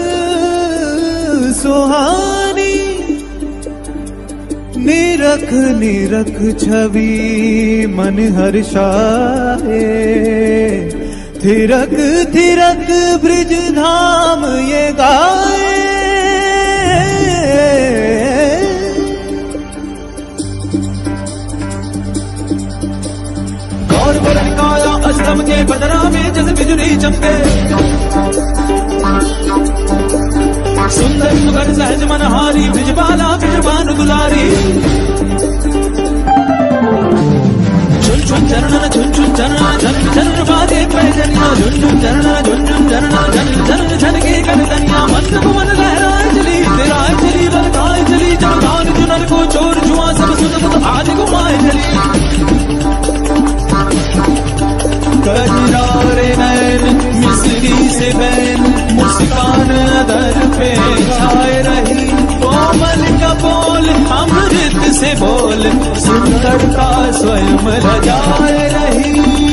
सुहानी निरख निरख छवि मन हर्षाए थिरक थिरक ब्रिज धाम ये गाए गौर वरण काया अष्टम के बदरा में जैसे बिजली चमके सुंदर सुगर सहज मनहारी ब्रिजबाला ब्रिजबान दुलारी झुन झुन चरण झुन झुन चरण झन झन बाजे पैजनिया झुन झुन चरण झुन झुन चरण झन झन झन के करदनिया मन मन लहराए चली तेराए चली बरखाए चली जमदान चुनर को चोर जुआ सब सुध बुध आज घुमाए चली कजरारे नैन मिसरी से बैन मुस्कान अदर पे छाए रही कोमल का बोल अमृत से बोल सुंदरता स्वयं लजाए रही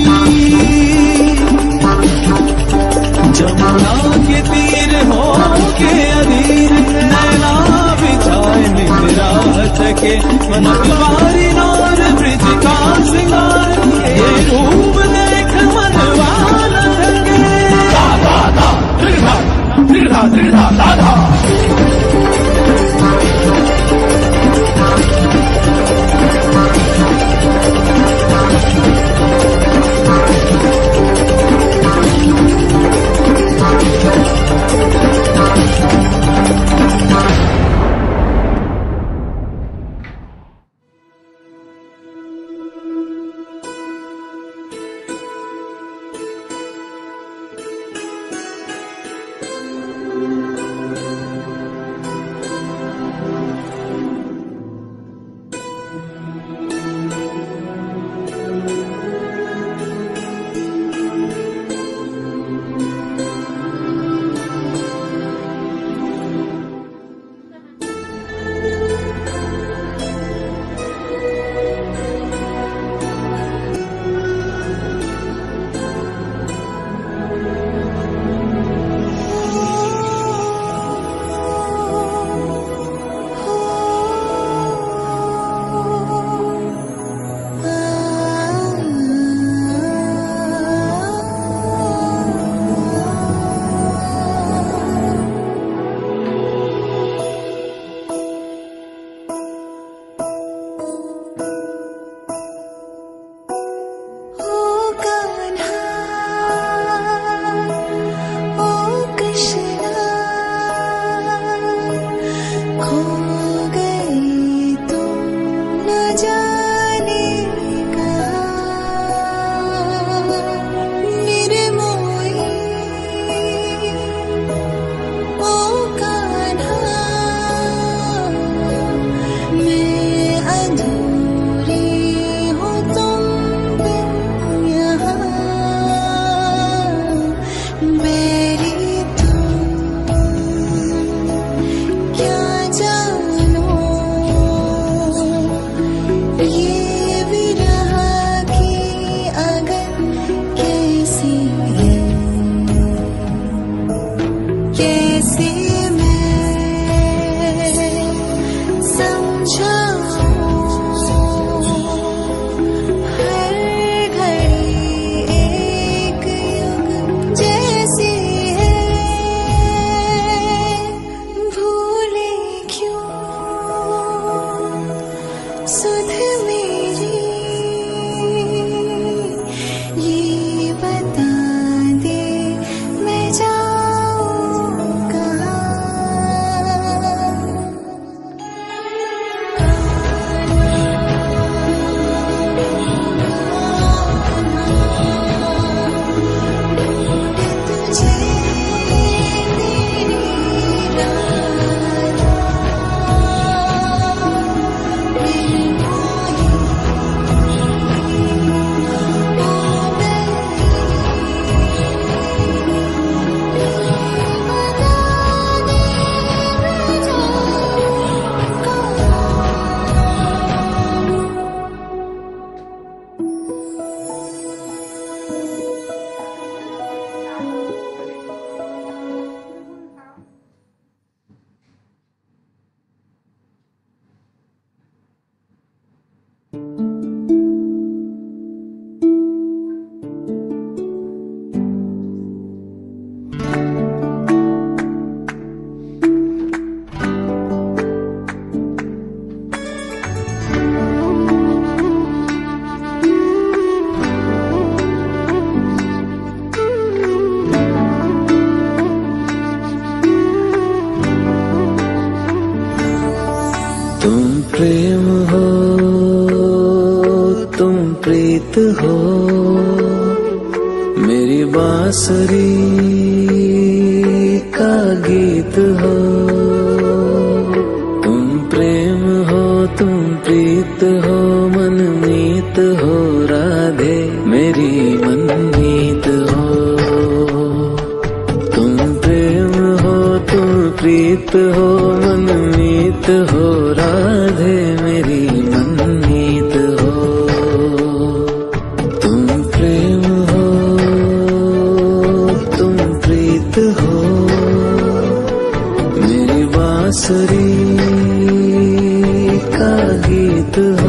जमुना के तीर हो के अधीर नैना बिछाए निराहत के मनवारी नार ब्रिज का श्रृंगार ये रूप देख मनवान रंगे राधा दृढ़ा दृढ़ा दृढ़ा राधा प्रीत हो, मेरी बांसुरी का गीत हो। तुम प्रेम हो, तुम प्रीत हो, मनमीत हो राधे मेरी मनमीत हो। तुम प्रेम हो, तुम प्रीत हो, मनमीत हो राधे मेरी मनमीत हो। तुम प्रेम हो, तुम प्रीत हो, मेरी बांसुरी का गीत हो।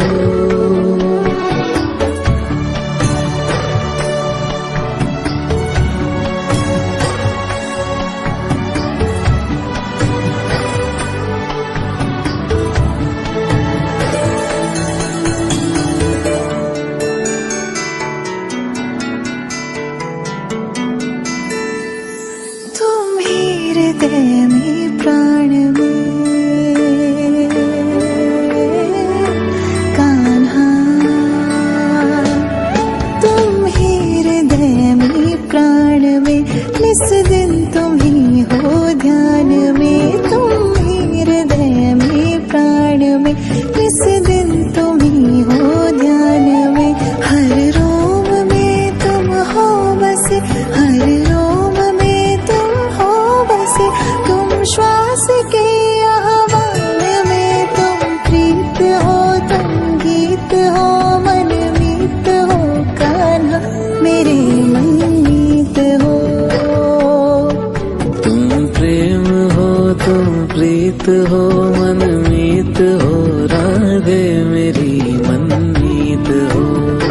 प्रीत हो, मनमीत हो राधे मेरी मनमीत हो।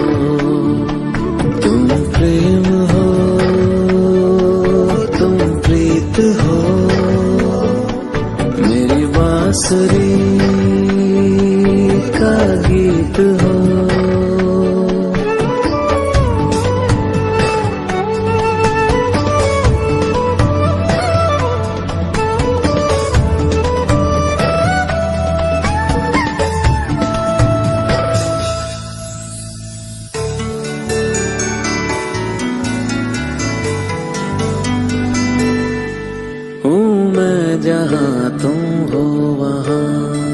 तुम प्रेम हो, तुम प्रीत हो, मेरी बांसुरी का गीत हो। जहाँ तुम हो वहाँ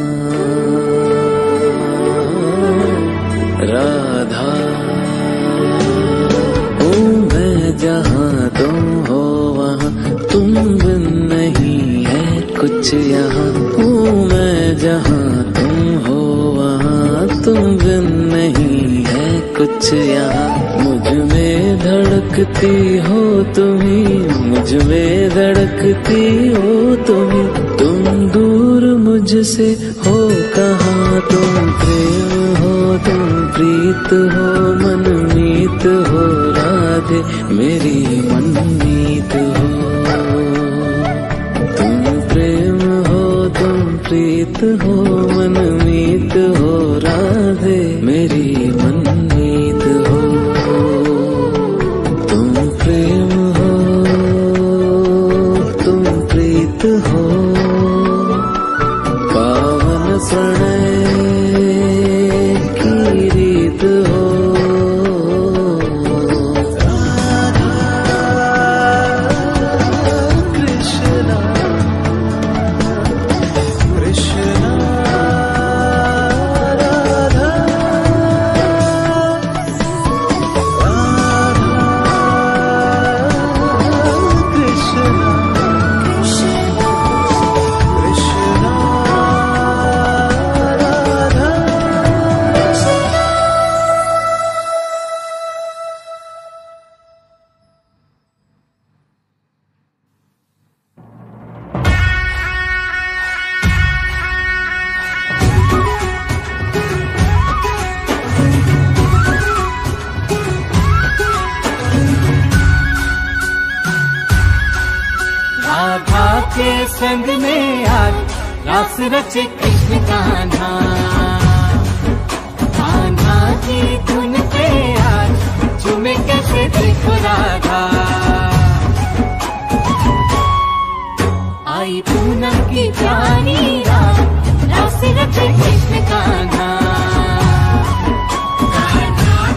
राधा हूँ मैं, जहाँ तुम हो वहाँ तुम बिन नहीं है कुछ यहाँ। हूँ मैं जहाँ तुम हो वहाँ तुम बिन नहीं है कुछ यहाँ। मुझ में धड़कती हो तुम्ही, मुझ में धड़कती हो तुम्ही, तुम दूर मुझसे हो कहाँ। तुम प्रेम हो, तुम प्रीत हो, मनमीत हो राधे मेरी मनमीत हो। तुम प्रेम हो, तुम प्रीत हो, मनमीत हो राधे मेरी मनमीत हो। तुम प्रेम हो, तुम प्रीत हो, पावन प्रणय की रीत हो। कृष्णा कृष्णा राधा कृष्णा कृष्णा राधा। राधा के संग में आज रास रचे कृष्ण कान्हा, कान्हा की धुन पे आज झूमे कैसे देखो राधा। आई पूनम की प्यारी रात, रास रचे कृष्ण कान्हा, कान्हा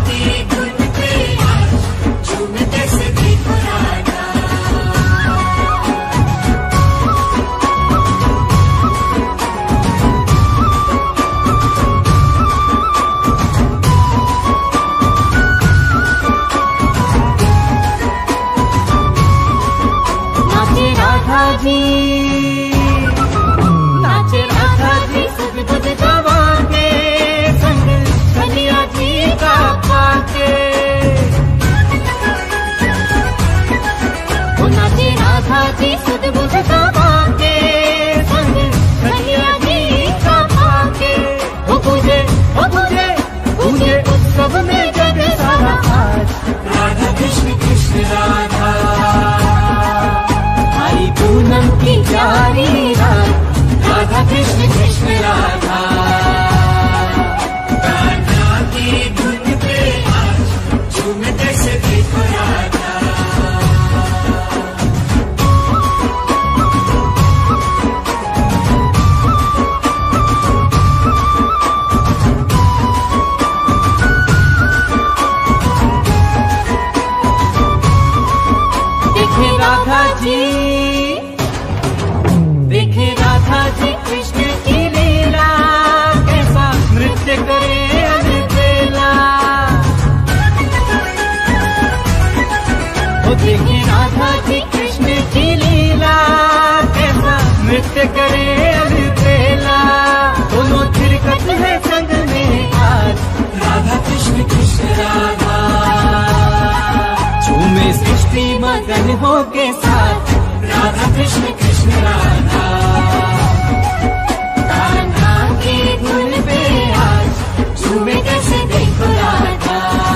नृत्य करे अलबेला, दोनों थिरकत है संग में आज। राधा कृष्ण कृष्ण राधा, झूमे सृष्टि मगन हो के साथ। राधा कृष्ण कृष्ण राधा, कान्हा की धुन पे आज झूमे कैसे देखो राधा।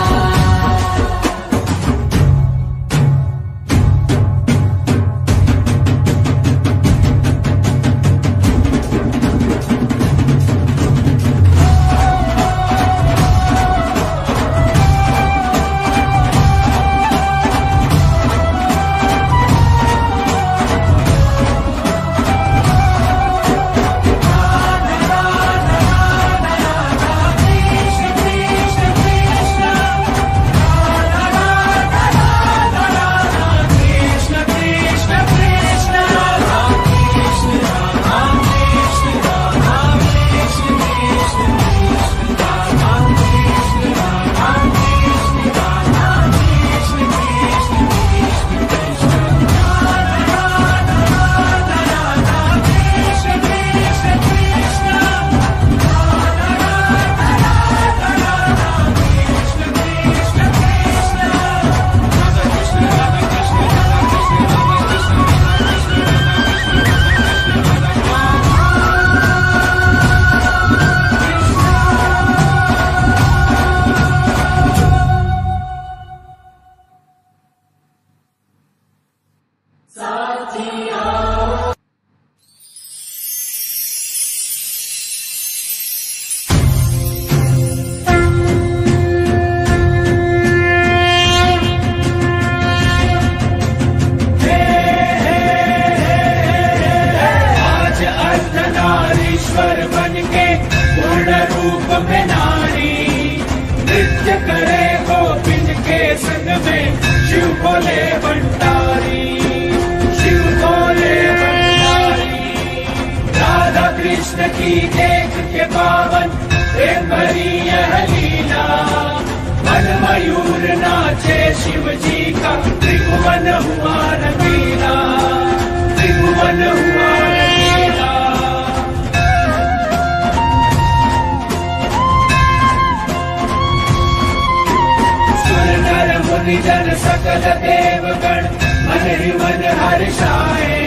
जन सकल देवगण मन ही मन हर्षाए,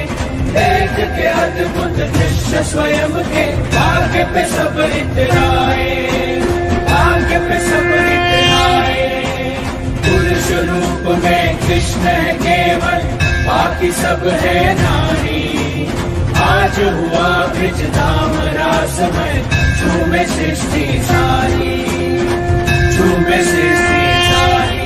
देख के अद्भुत दृश्य स्वयं के भाग्य पे सब इतराए, भाग्य पे सब इतराए। पुरुष रूप में कृष्ण है केवल, बाकी सब है नारी। आज हुआ ब्रिज धाम रास में, झूमे सृष्टि सारी, झूमे सृष्टि सारी।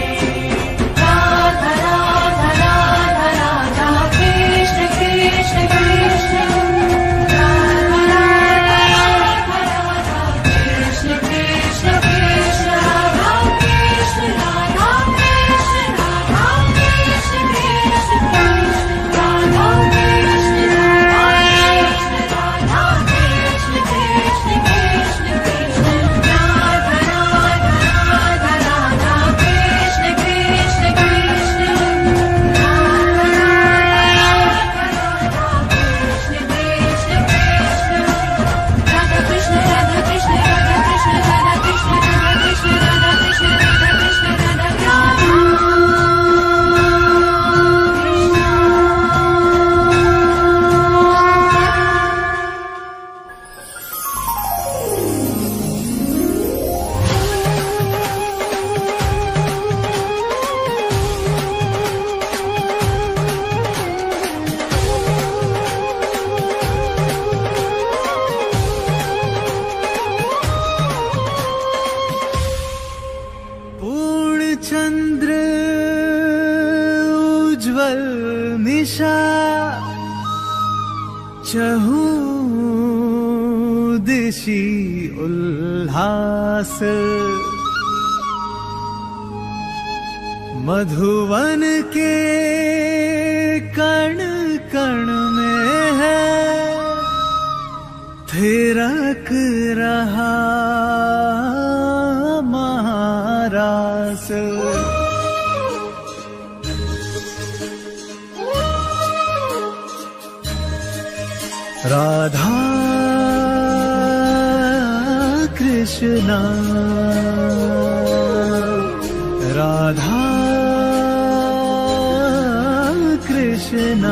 चहुदिशी उल्लास, मधुवन के कण कण में है थिरक रहा महारास। राधा कृष्णा राधा कृष्णा।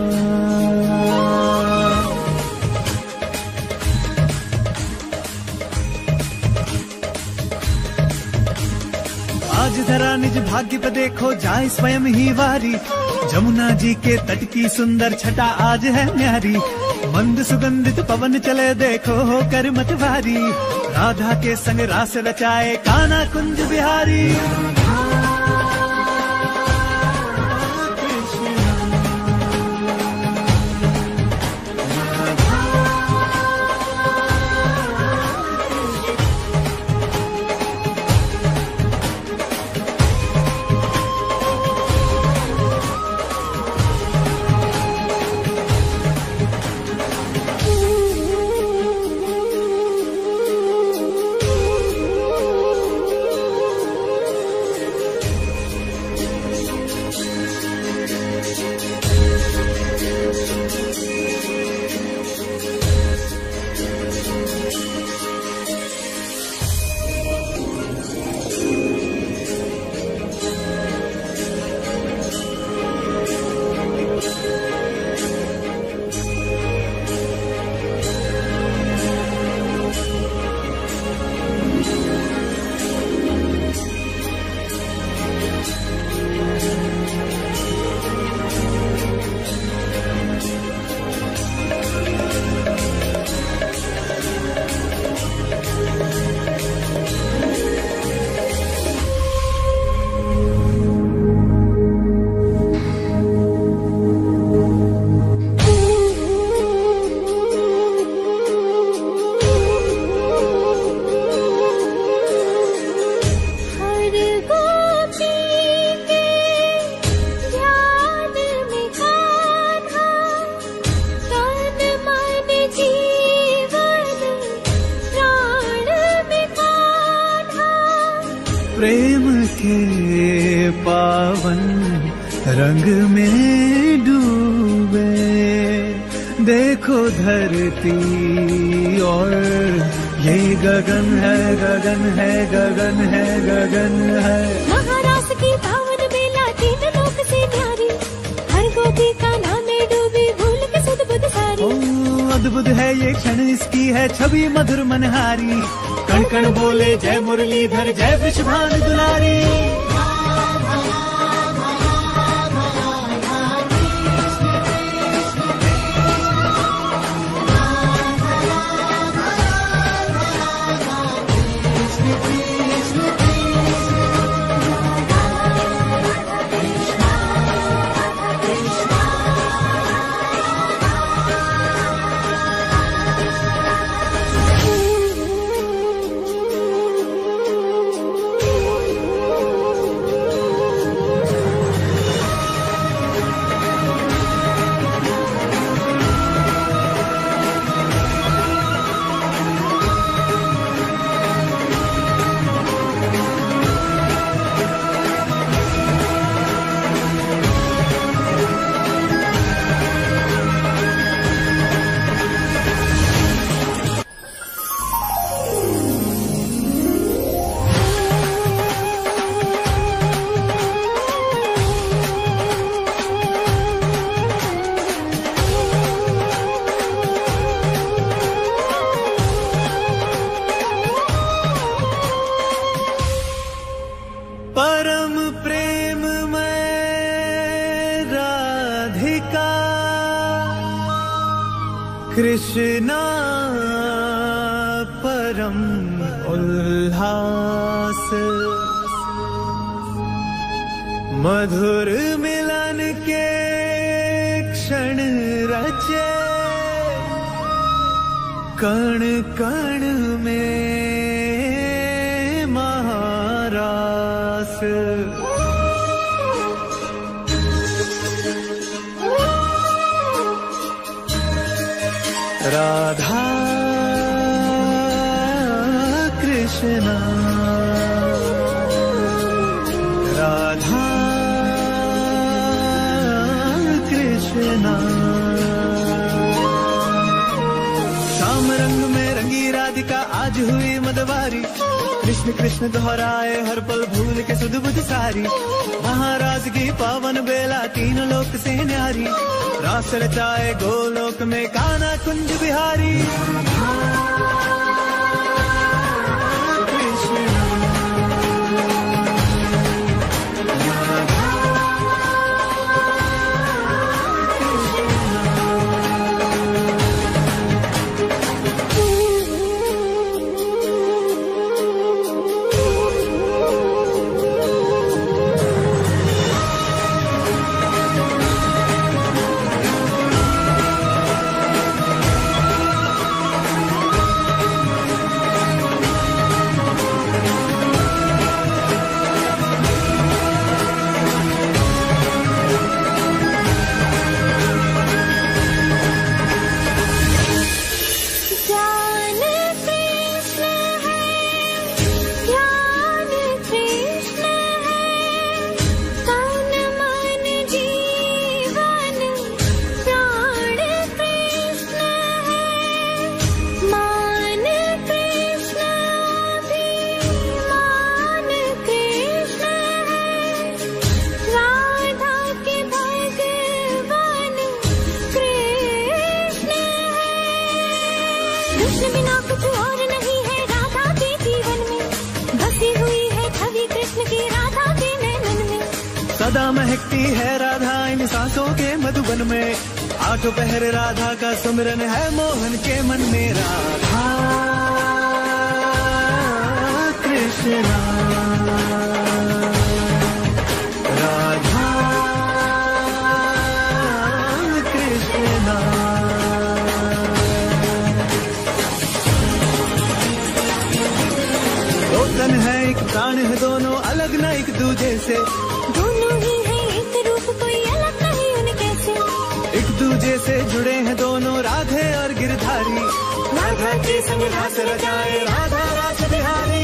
आज जरा निज भाग्य पे देखो जाए स्वयं ही वारी, जमुना जी के तट की सुंदर छटा आज है न्यारी। मंद सुगंधित पवन चले देखो होकर मतवारी, राधा के संग रास रचाए कान्हा कुंज बिहारी। प्रेम के पावन रंग में डूबे देखो धरती और ये गगन है गगन है गगन है गगन है। महारास की पावन बेला तीन लोक से न्यारी, हर गोपी का नाम में डूबी भूल के सुध बुध सारी। ओ अद्भुत है ये क्षण इसकी है छवि मधुर मनहारी, कण कण बोले जय मुरलीधर जय वृषभानु दुलारी। परम प्रेम में राधिका कृष्णा परम उल्लास, मधुर मिलन के क्षण रचे कण कण में महारास। राधा कृष्णा राधा कृष्णा। आज हुई मदवारी। कृष्ण कृष्ण दोहराए हर पल भूल के सुध बुध सारी। महाराज की पावन बेला तीन लोक से न्यारी। रास रचाए गोलोक में कान्हा कुंज बिहारी। सदा महकती है राधा इन सांसों के मधुबन में। आठों पहर राधा का सुमिरन है मोहन के मन में। राधा कृष्णा राधा कृष्णा। दो तन है एक प्राण है दोनों अलग न एक दूजे से। दूजे से जुड़े हैं दोनों राधे और गिरधारी। राधा के संग रास रचाए राधा रास बिहारी।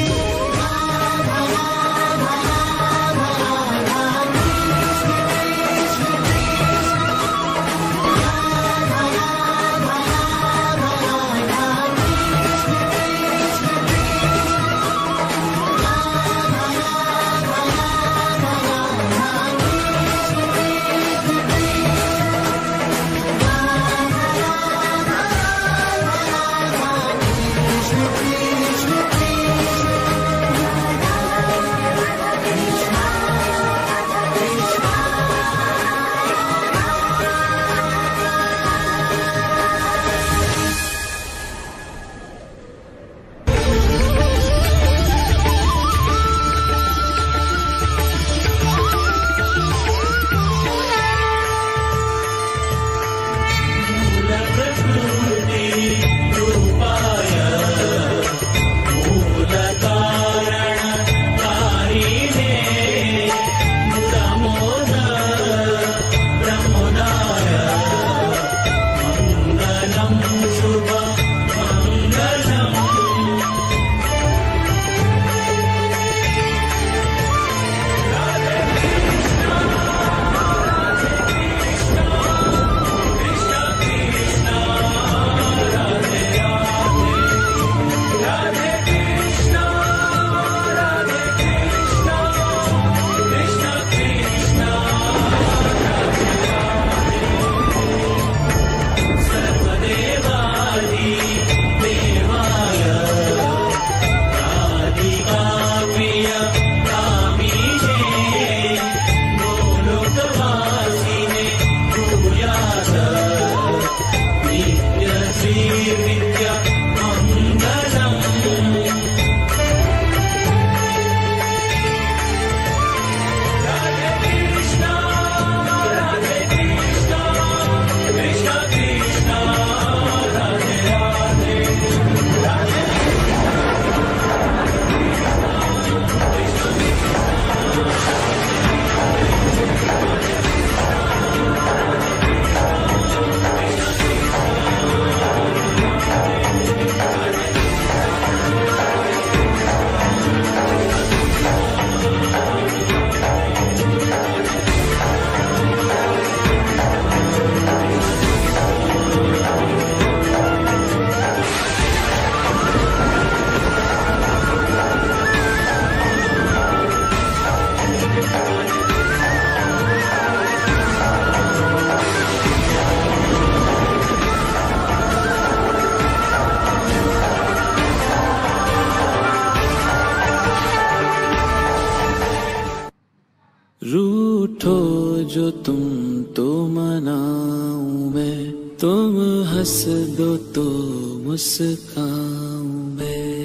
रूठो जो तुम तो मनाऊं मैं, तुम हंस दो तो मुस्काऊं मैं।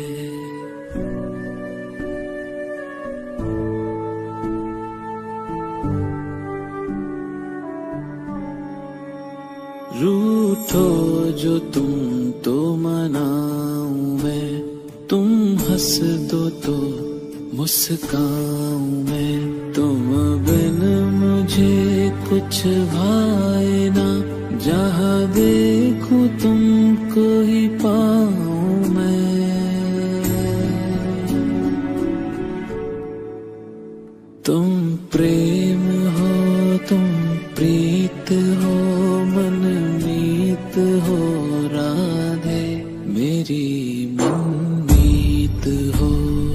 रूठो जो तुम तो मनाऊं मैं, तुम हंस दो तो मुस्काऊं मैं। तुम बिन मुझे कुछ भाए ना, जहाँ देखूं तुमको ही पाऊं मैं। तुम प्रेम हो, तुम प्रीत हो, मन मीत हो राधे, मेरी मनमीत हो।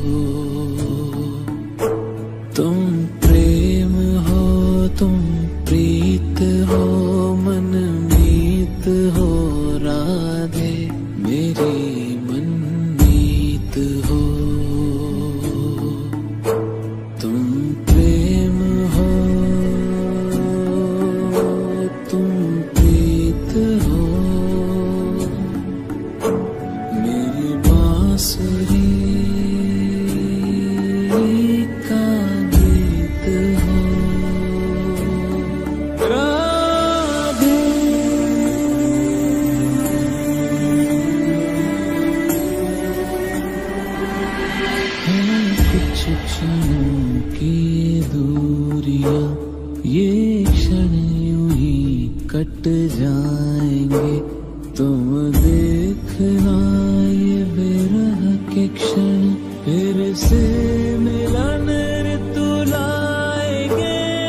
तुम प्रेम हो, तुम प्रीत हो, मन मीत हो राधे, मेरी मनमीत हो। तुम प्रेम हो, तुम प्रीत हो, मेरी बांसुरी का गीत हो राधे। कुछ क्षणों की दूरियां, ये क्षण यूं ही कट जाएंगे। तुम देखना ये विरह के क्षण फिर से मिलन ऋतु लाएंगे।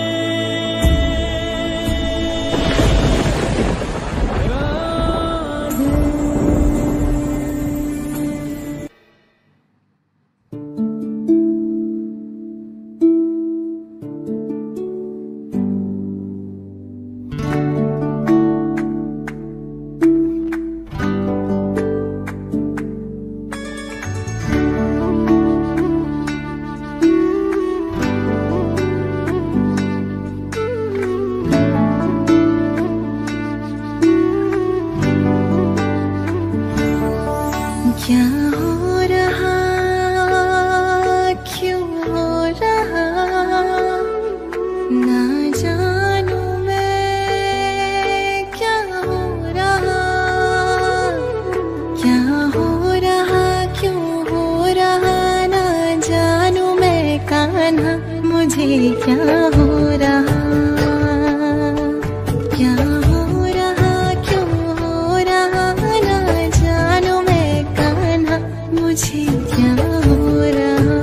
क्या हो रहा, क्यों हो रहा, ना जानू मैं। क्या हो रहा, क्या हो रहा, क्यों हो रहा, ना जानू मैं कान्हा, मुझे क्या हो रहा। क्या हो रहा, क्यों हो रहा, ना जानू मैं कान्हा, मुझे क्या हो रहा।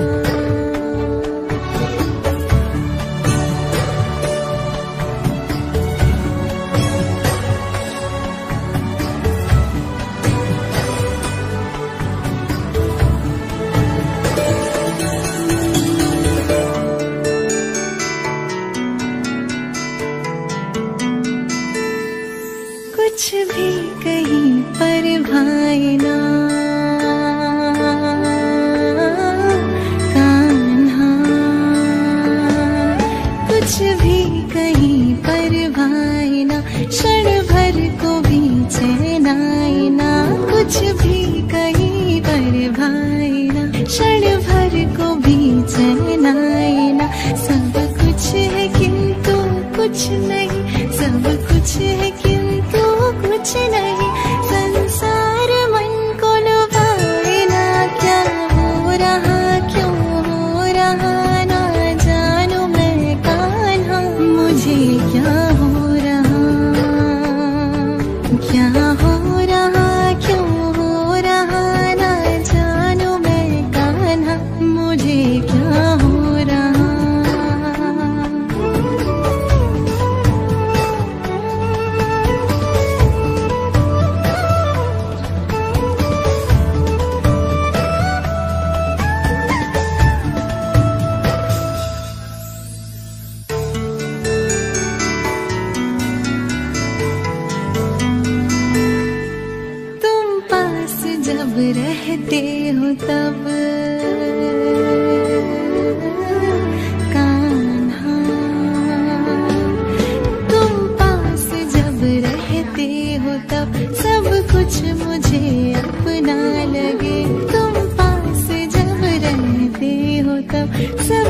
कुछ भी कहीं पर भाई ना कान्हा, कुछ भी कहीं पर भाई ना, क्षण भर को भी चैन आए ना। कुछ भी कहीं पर भाई ना, क्षण भर को भी चैन आए ना। सब कुछ है किंतु कुछ नहीं, सब कुछ है किंतु कुछ नहीं। संसार मन को लुभाए ना, क्या हो रहा, क्यों हो रहा, ना जानू मैं कान्हा, मुझे क्या हो रहा। क्या हो रहा, क्यों हो रहा, ना जानू मैं कान्हा, मुझे क्या हो रहा।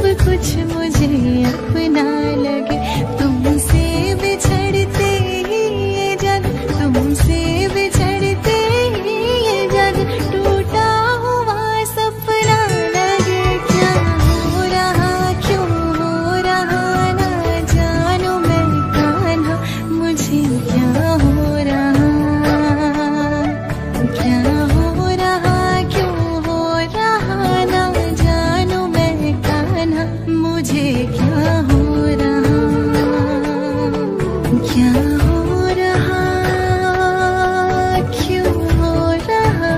सब कुछ मुझे अपना लगे। तुमसे बिछड़ते ही ये जग, तुमसे बिछड़ते ही ये जग टूटा हुआ सपना लगे। क्या हो रहा क्यों हो रहा ना जानू मैं कान्हा, मुझे क्या हो रहा, क्या हो रहा क्यों हो रहा ना जानू मैं कान्हा, मुझे क्या हो रहा, क्या हो रहा क्यों हो रहा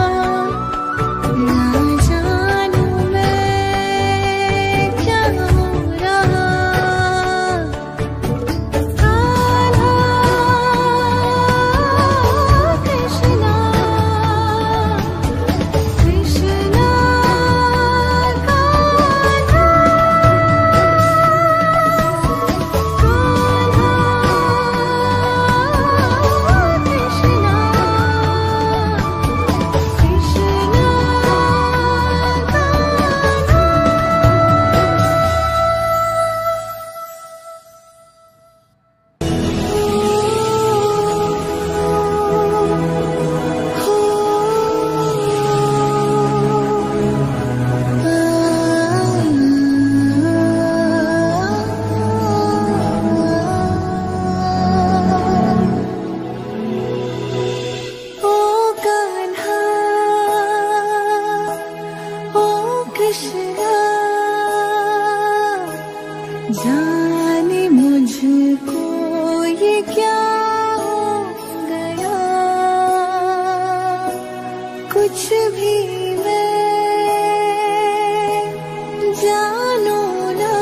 ना जानू मैं क्या हो रहा। कान्हा कृष्णा कृष्णा कान्हा ओ कान्हा ओ कृष्णा, जाने मुझको ये क्या हो गया, कुछ भी मैं जानू ना,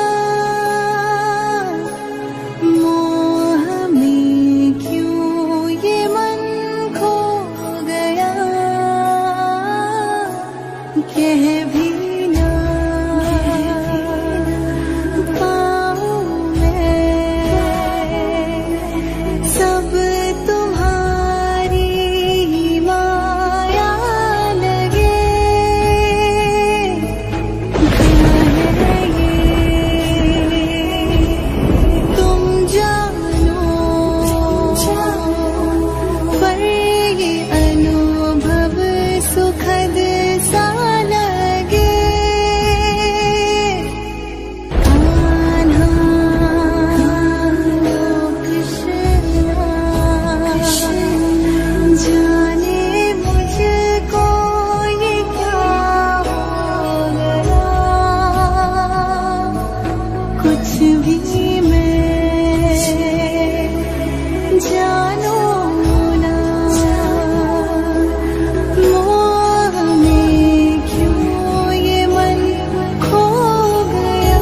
मोह में क्यों ये मन खो गया, कह भी ना पाऊं मैं, सब तुम्हारी माया लगे। क्या है ये तुम जानो, पर ये अनुभव सुखद सा लगे। कान्हा कृष्णा, जाने मुझको ये क्या हो गया, कुछ भी मैं जानू ना, मोह में क्यों ये मन खो गया।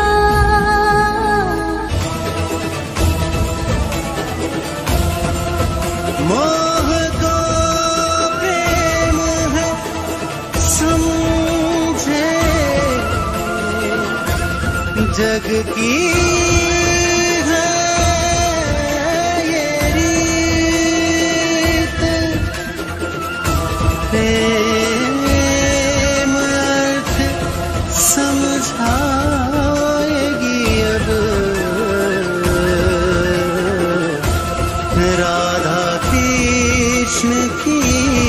मोह को प्रेम है समझे, जग की है ये रीत, प्रेम अर्थ समझाएगी अब राधा कृष्ण की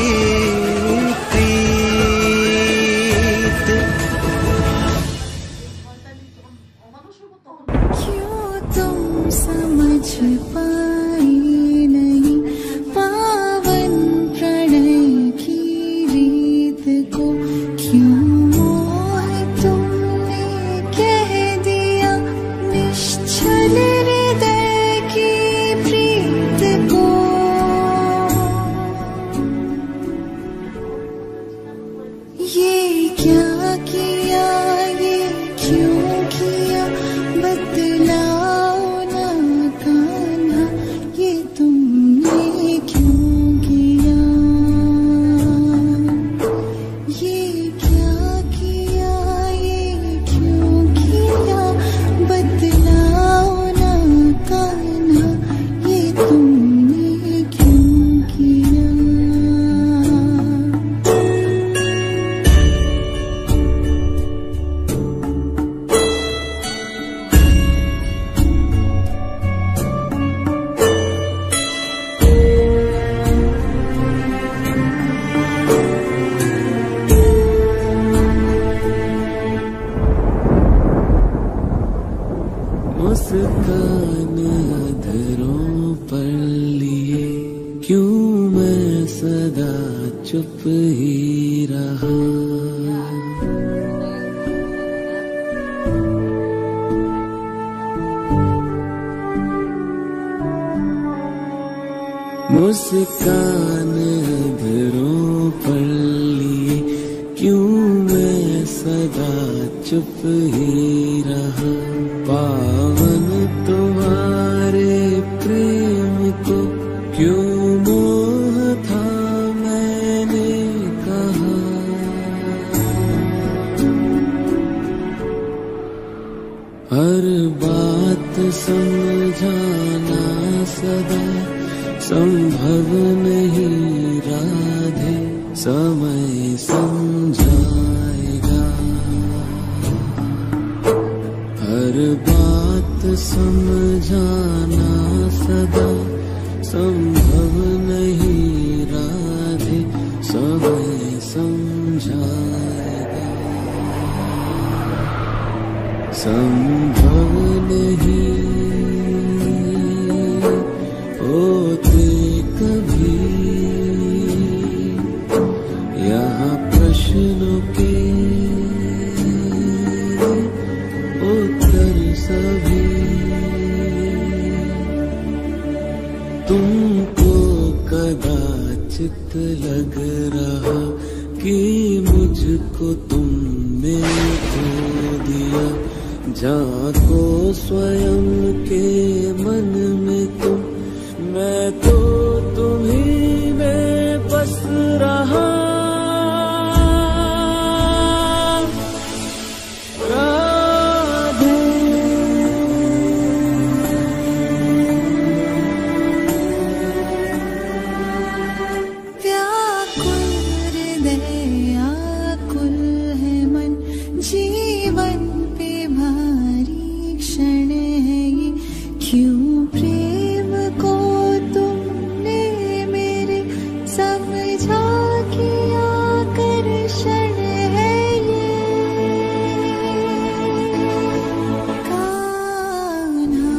प्रीत। क्यों तुम समझ पाई नहीं पावन प्रणय की रीत को, क्यों मोह तुमने कह दिया निश्चल हृदय की प्रीत को। ये क्या किया, ये क्यों किया, बतलाओ ना कान्हा, मुस्कान अधरों पर लिए क्यों मैं सदा चुप ही रहा। मुस्कान अधरों पर लिए क्यों मैं सदा चुप ही रहा। पावन तुम्हारे प्रेम को क्यों मोह था मैंने कहा। हर बात समझाना सदा संभव नहीं राधे, समय समझाएगा। हर बात समझाना सदा संभव नहीं राधे, समय समझाएगा। संभव नहीं होते कभी यहाँ प्रश्नों के उत्तर सभी। तुमको कदाचित लग रहा कि मुझको तुमने खो दिया। झांको स्वयं के मन में तुम, मैं तो तुम्हीं में बस रहा। राधे व्याकुल हृदय आकुल है मन, जीवन पे भारी क्षण है ये। क्यों प्रेम को तुमने मेरे समझा कि आकर्षण है ये। कान्हा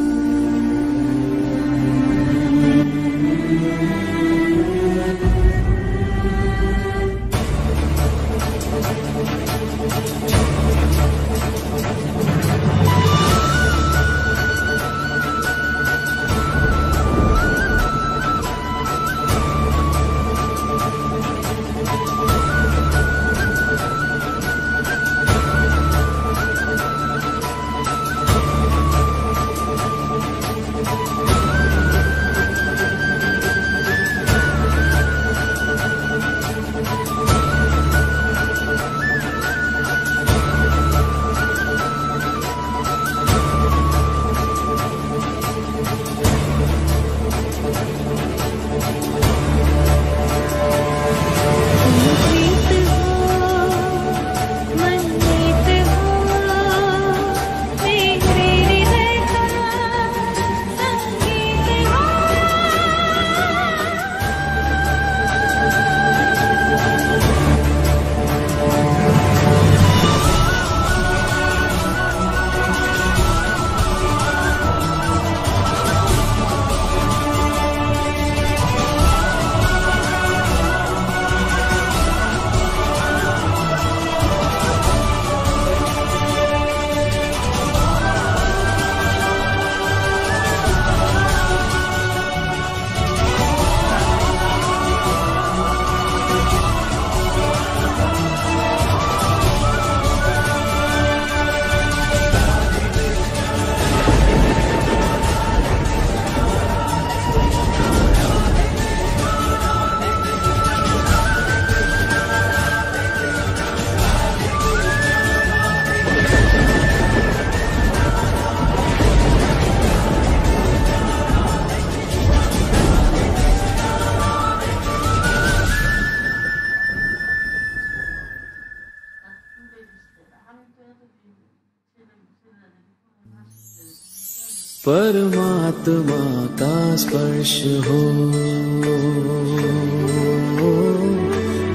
परमात्मा का स्पर्श हो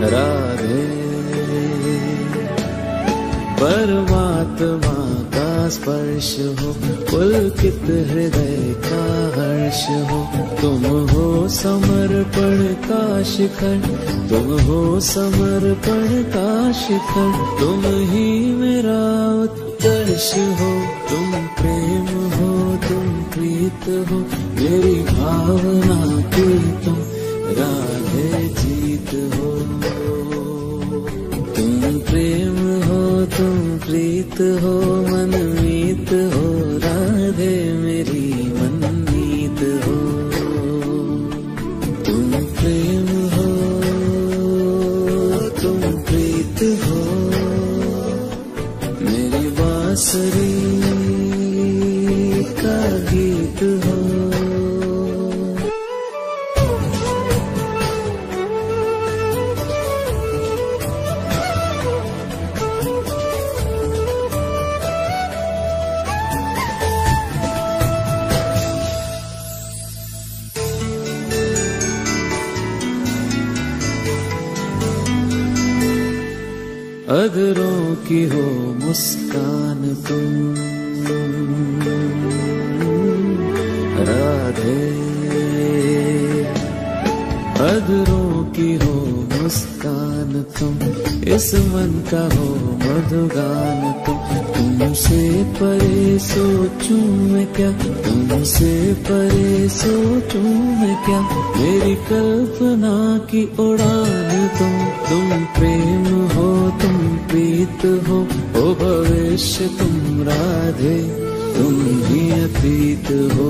राधे, परमात्मा का स्पर्श हो, पुलकित हृदय का हर्ष हो। तुम हो समर्पण का शिखर, तुम हो समर्पण का शिखर, तुम ही मेरा उत्कर्ष हो। तुम प्रेम हो, तुम प्रीत हो, मेरी भावना की तुम राधे जीत हो। तुम प्रेम हो, तुम प्रीत हो, मनमीत हो, राधे मेरी मनमीत हो। तुम प्रेम हो, तुम प्रीत हो, मेरी बांसुरी का गीत हो। अधरों की हो मुस्कान तुम राधे, अधरों की हो मुस्कान तुम, इस मन का हो मधुगान तुम। तुमसे परे सोचूं मैं क्या, तुमसे परे सोचूं मैं क्या, मेरी कल्पना की उड़ान तुम। तुम प्रेम हो, तुम प्रीत हो, ओ भविष्य तुम राधे, तुम ही अतीत हो।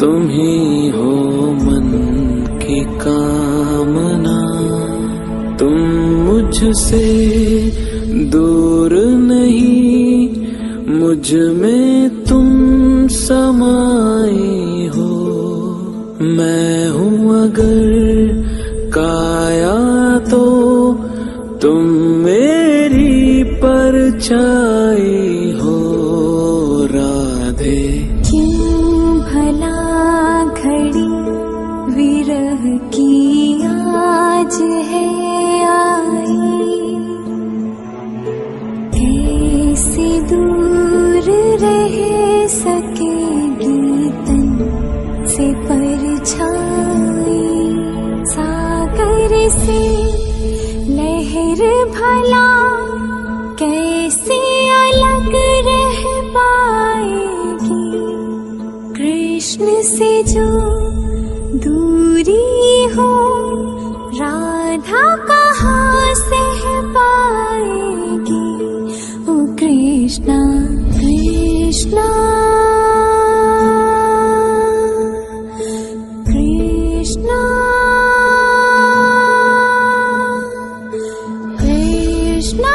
तुम ही हो मन की कामना, तुम मुझसे दूर नहीं, मुझ में तुम समाए हो। मैं हूँ अगर काया तो तुम मेरी परछाई हो राधे। क्यों भला घड़ी विरह की आज है आई, कैसे दूर रह सकेगी तन से परछाई। सागर से लहर भला कैसे अलग रह पाएगी, कृष्ण से जो दूरी हो राधा कहाँ सह पाएगी। ओ कृष्णा कृष्णा कृष्णा कृष्णा।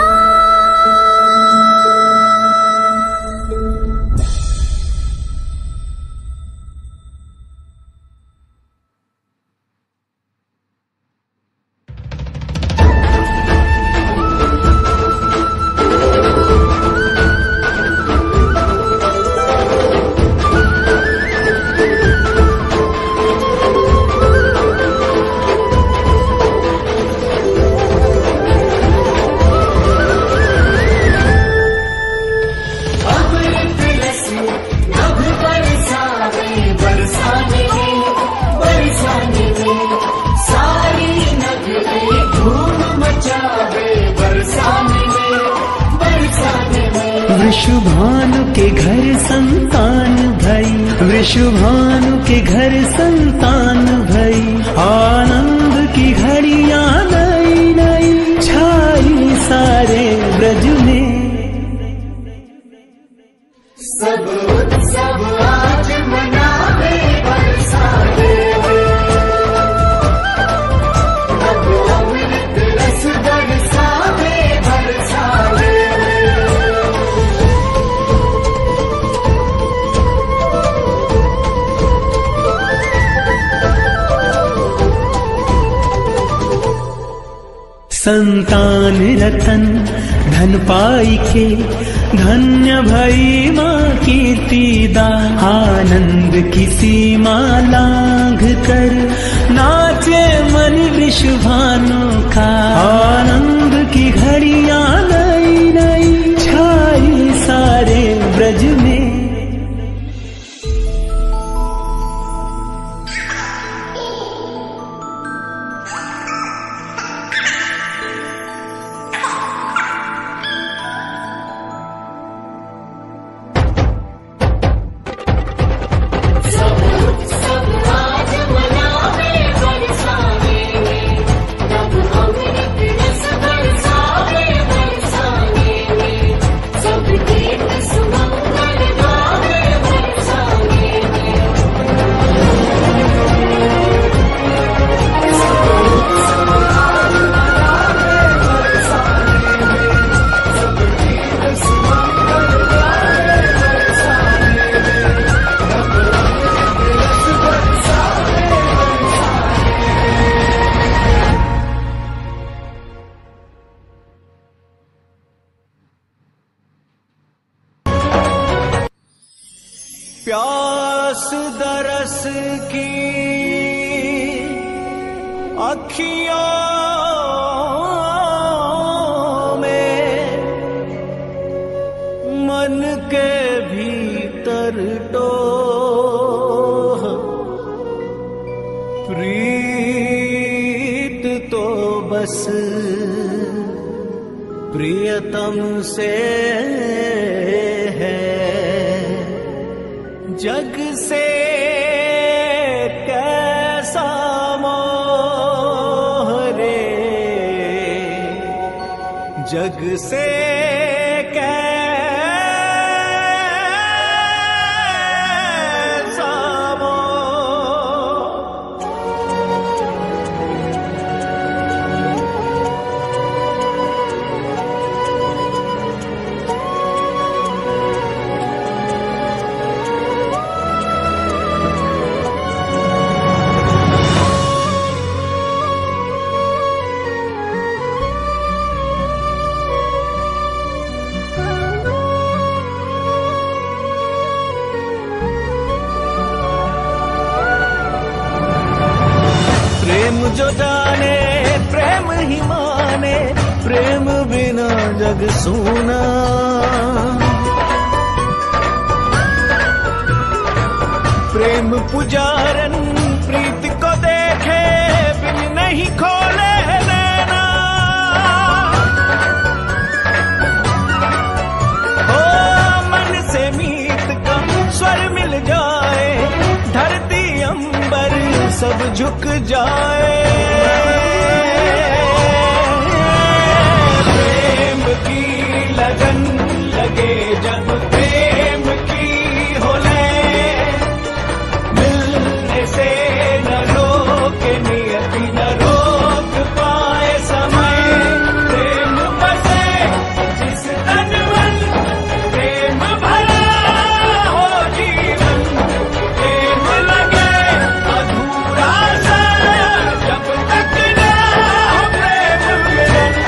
वृषभानु के घर संतान भई, वृषभानु के घर संतान भई, आनंद की घड़ियां नई नई छाई सारे ब्रज में। सब उत्सव आज मनावे बरसाने, अब अमृत रस बरसावे बरसाने। संतान रतन धन पाई के, धन्य भई माँ कीर्तिदा। आनंद की सीमा लांघ कर नाचे मन वृषभानु का, आनंद की घड़ियां नई नई छाई सारे ब्रज में। प्यास दरस की अखियों में, मन के भीतर टोह, प्रीत तो बस प्रियतम से है, जग से कैसा मोह रे, जग से कैसा मोह। प्रेम जो जाने प्रेम ही माने, प्रेम बिना जग सूना। प्रेम पुजारन प्रीत को देखे बिन नहीं खोले नैना। हो मन से मीत का स्वर मिल जाए, धरती अंबर सब झुक जाए। प्रेम की लगन लगे जब प्रेम की हो से न रोके नियति न रोक पाए समय। प्रेम बसे जिस तन मन, प्रेम भरा हो जीवन। प्रेम लगे अधूरा सा जब तक न हो प्रेम मिलन।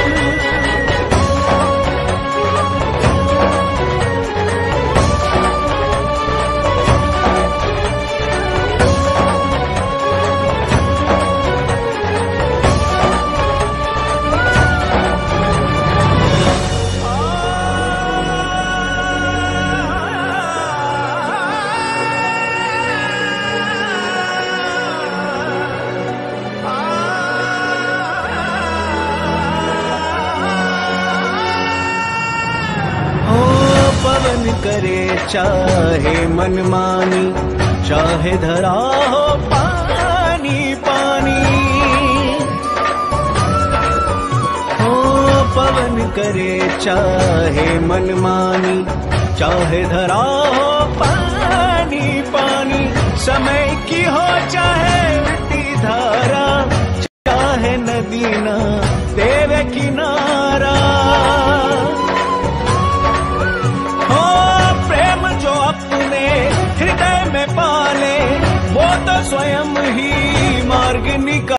पवन करे चाहे मनमानी, चाहे धरा हो पानी पानी। हो पवन करे चाहे मनमानी, चाहे धरा हो पानी पानी। समय की हो चाहे मिट्टी धारा, चाहे नदी ना तेरे किनारा।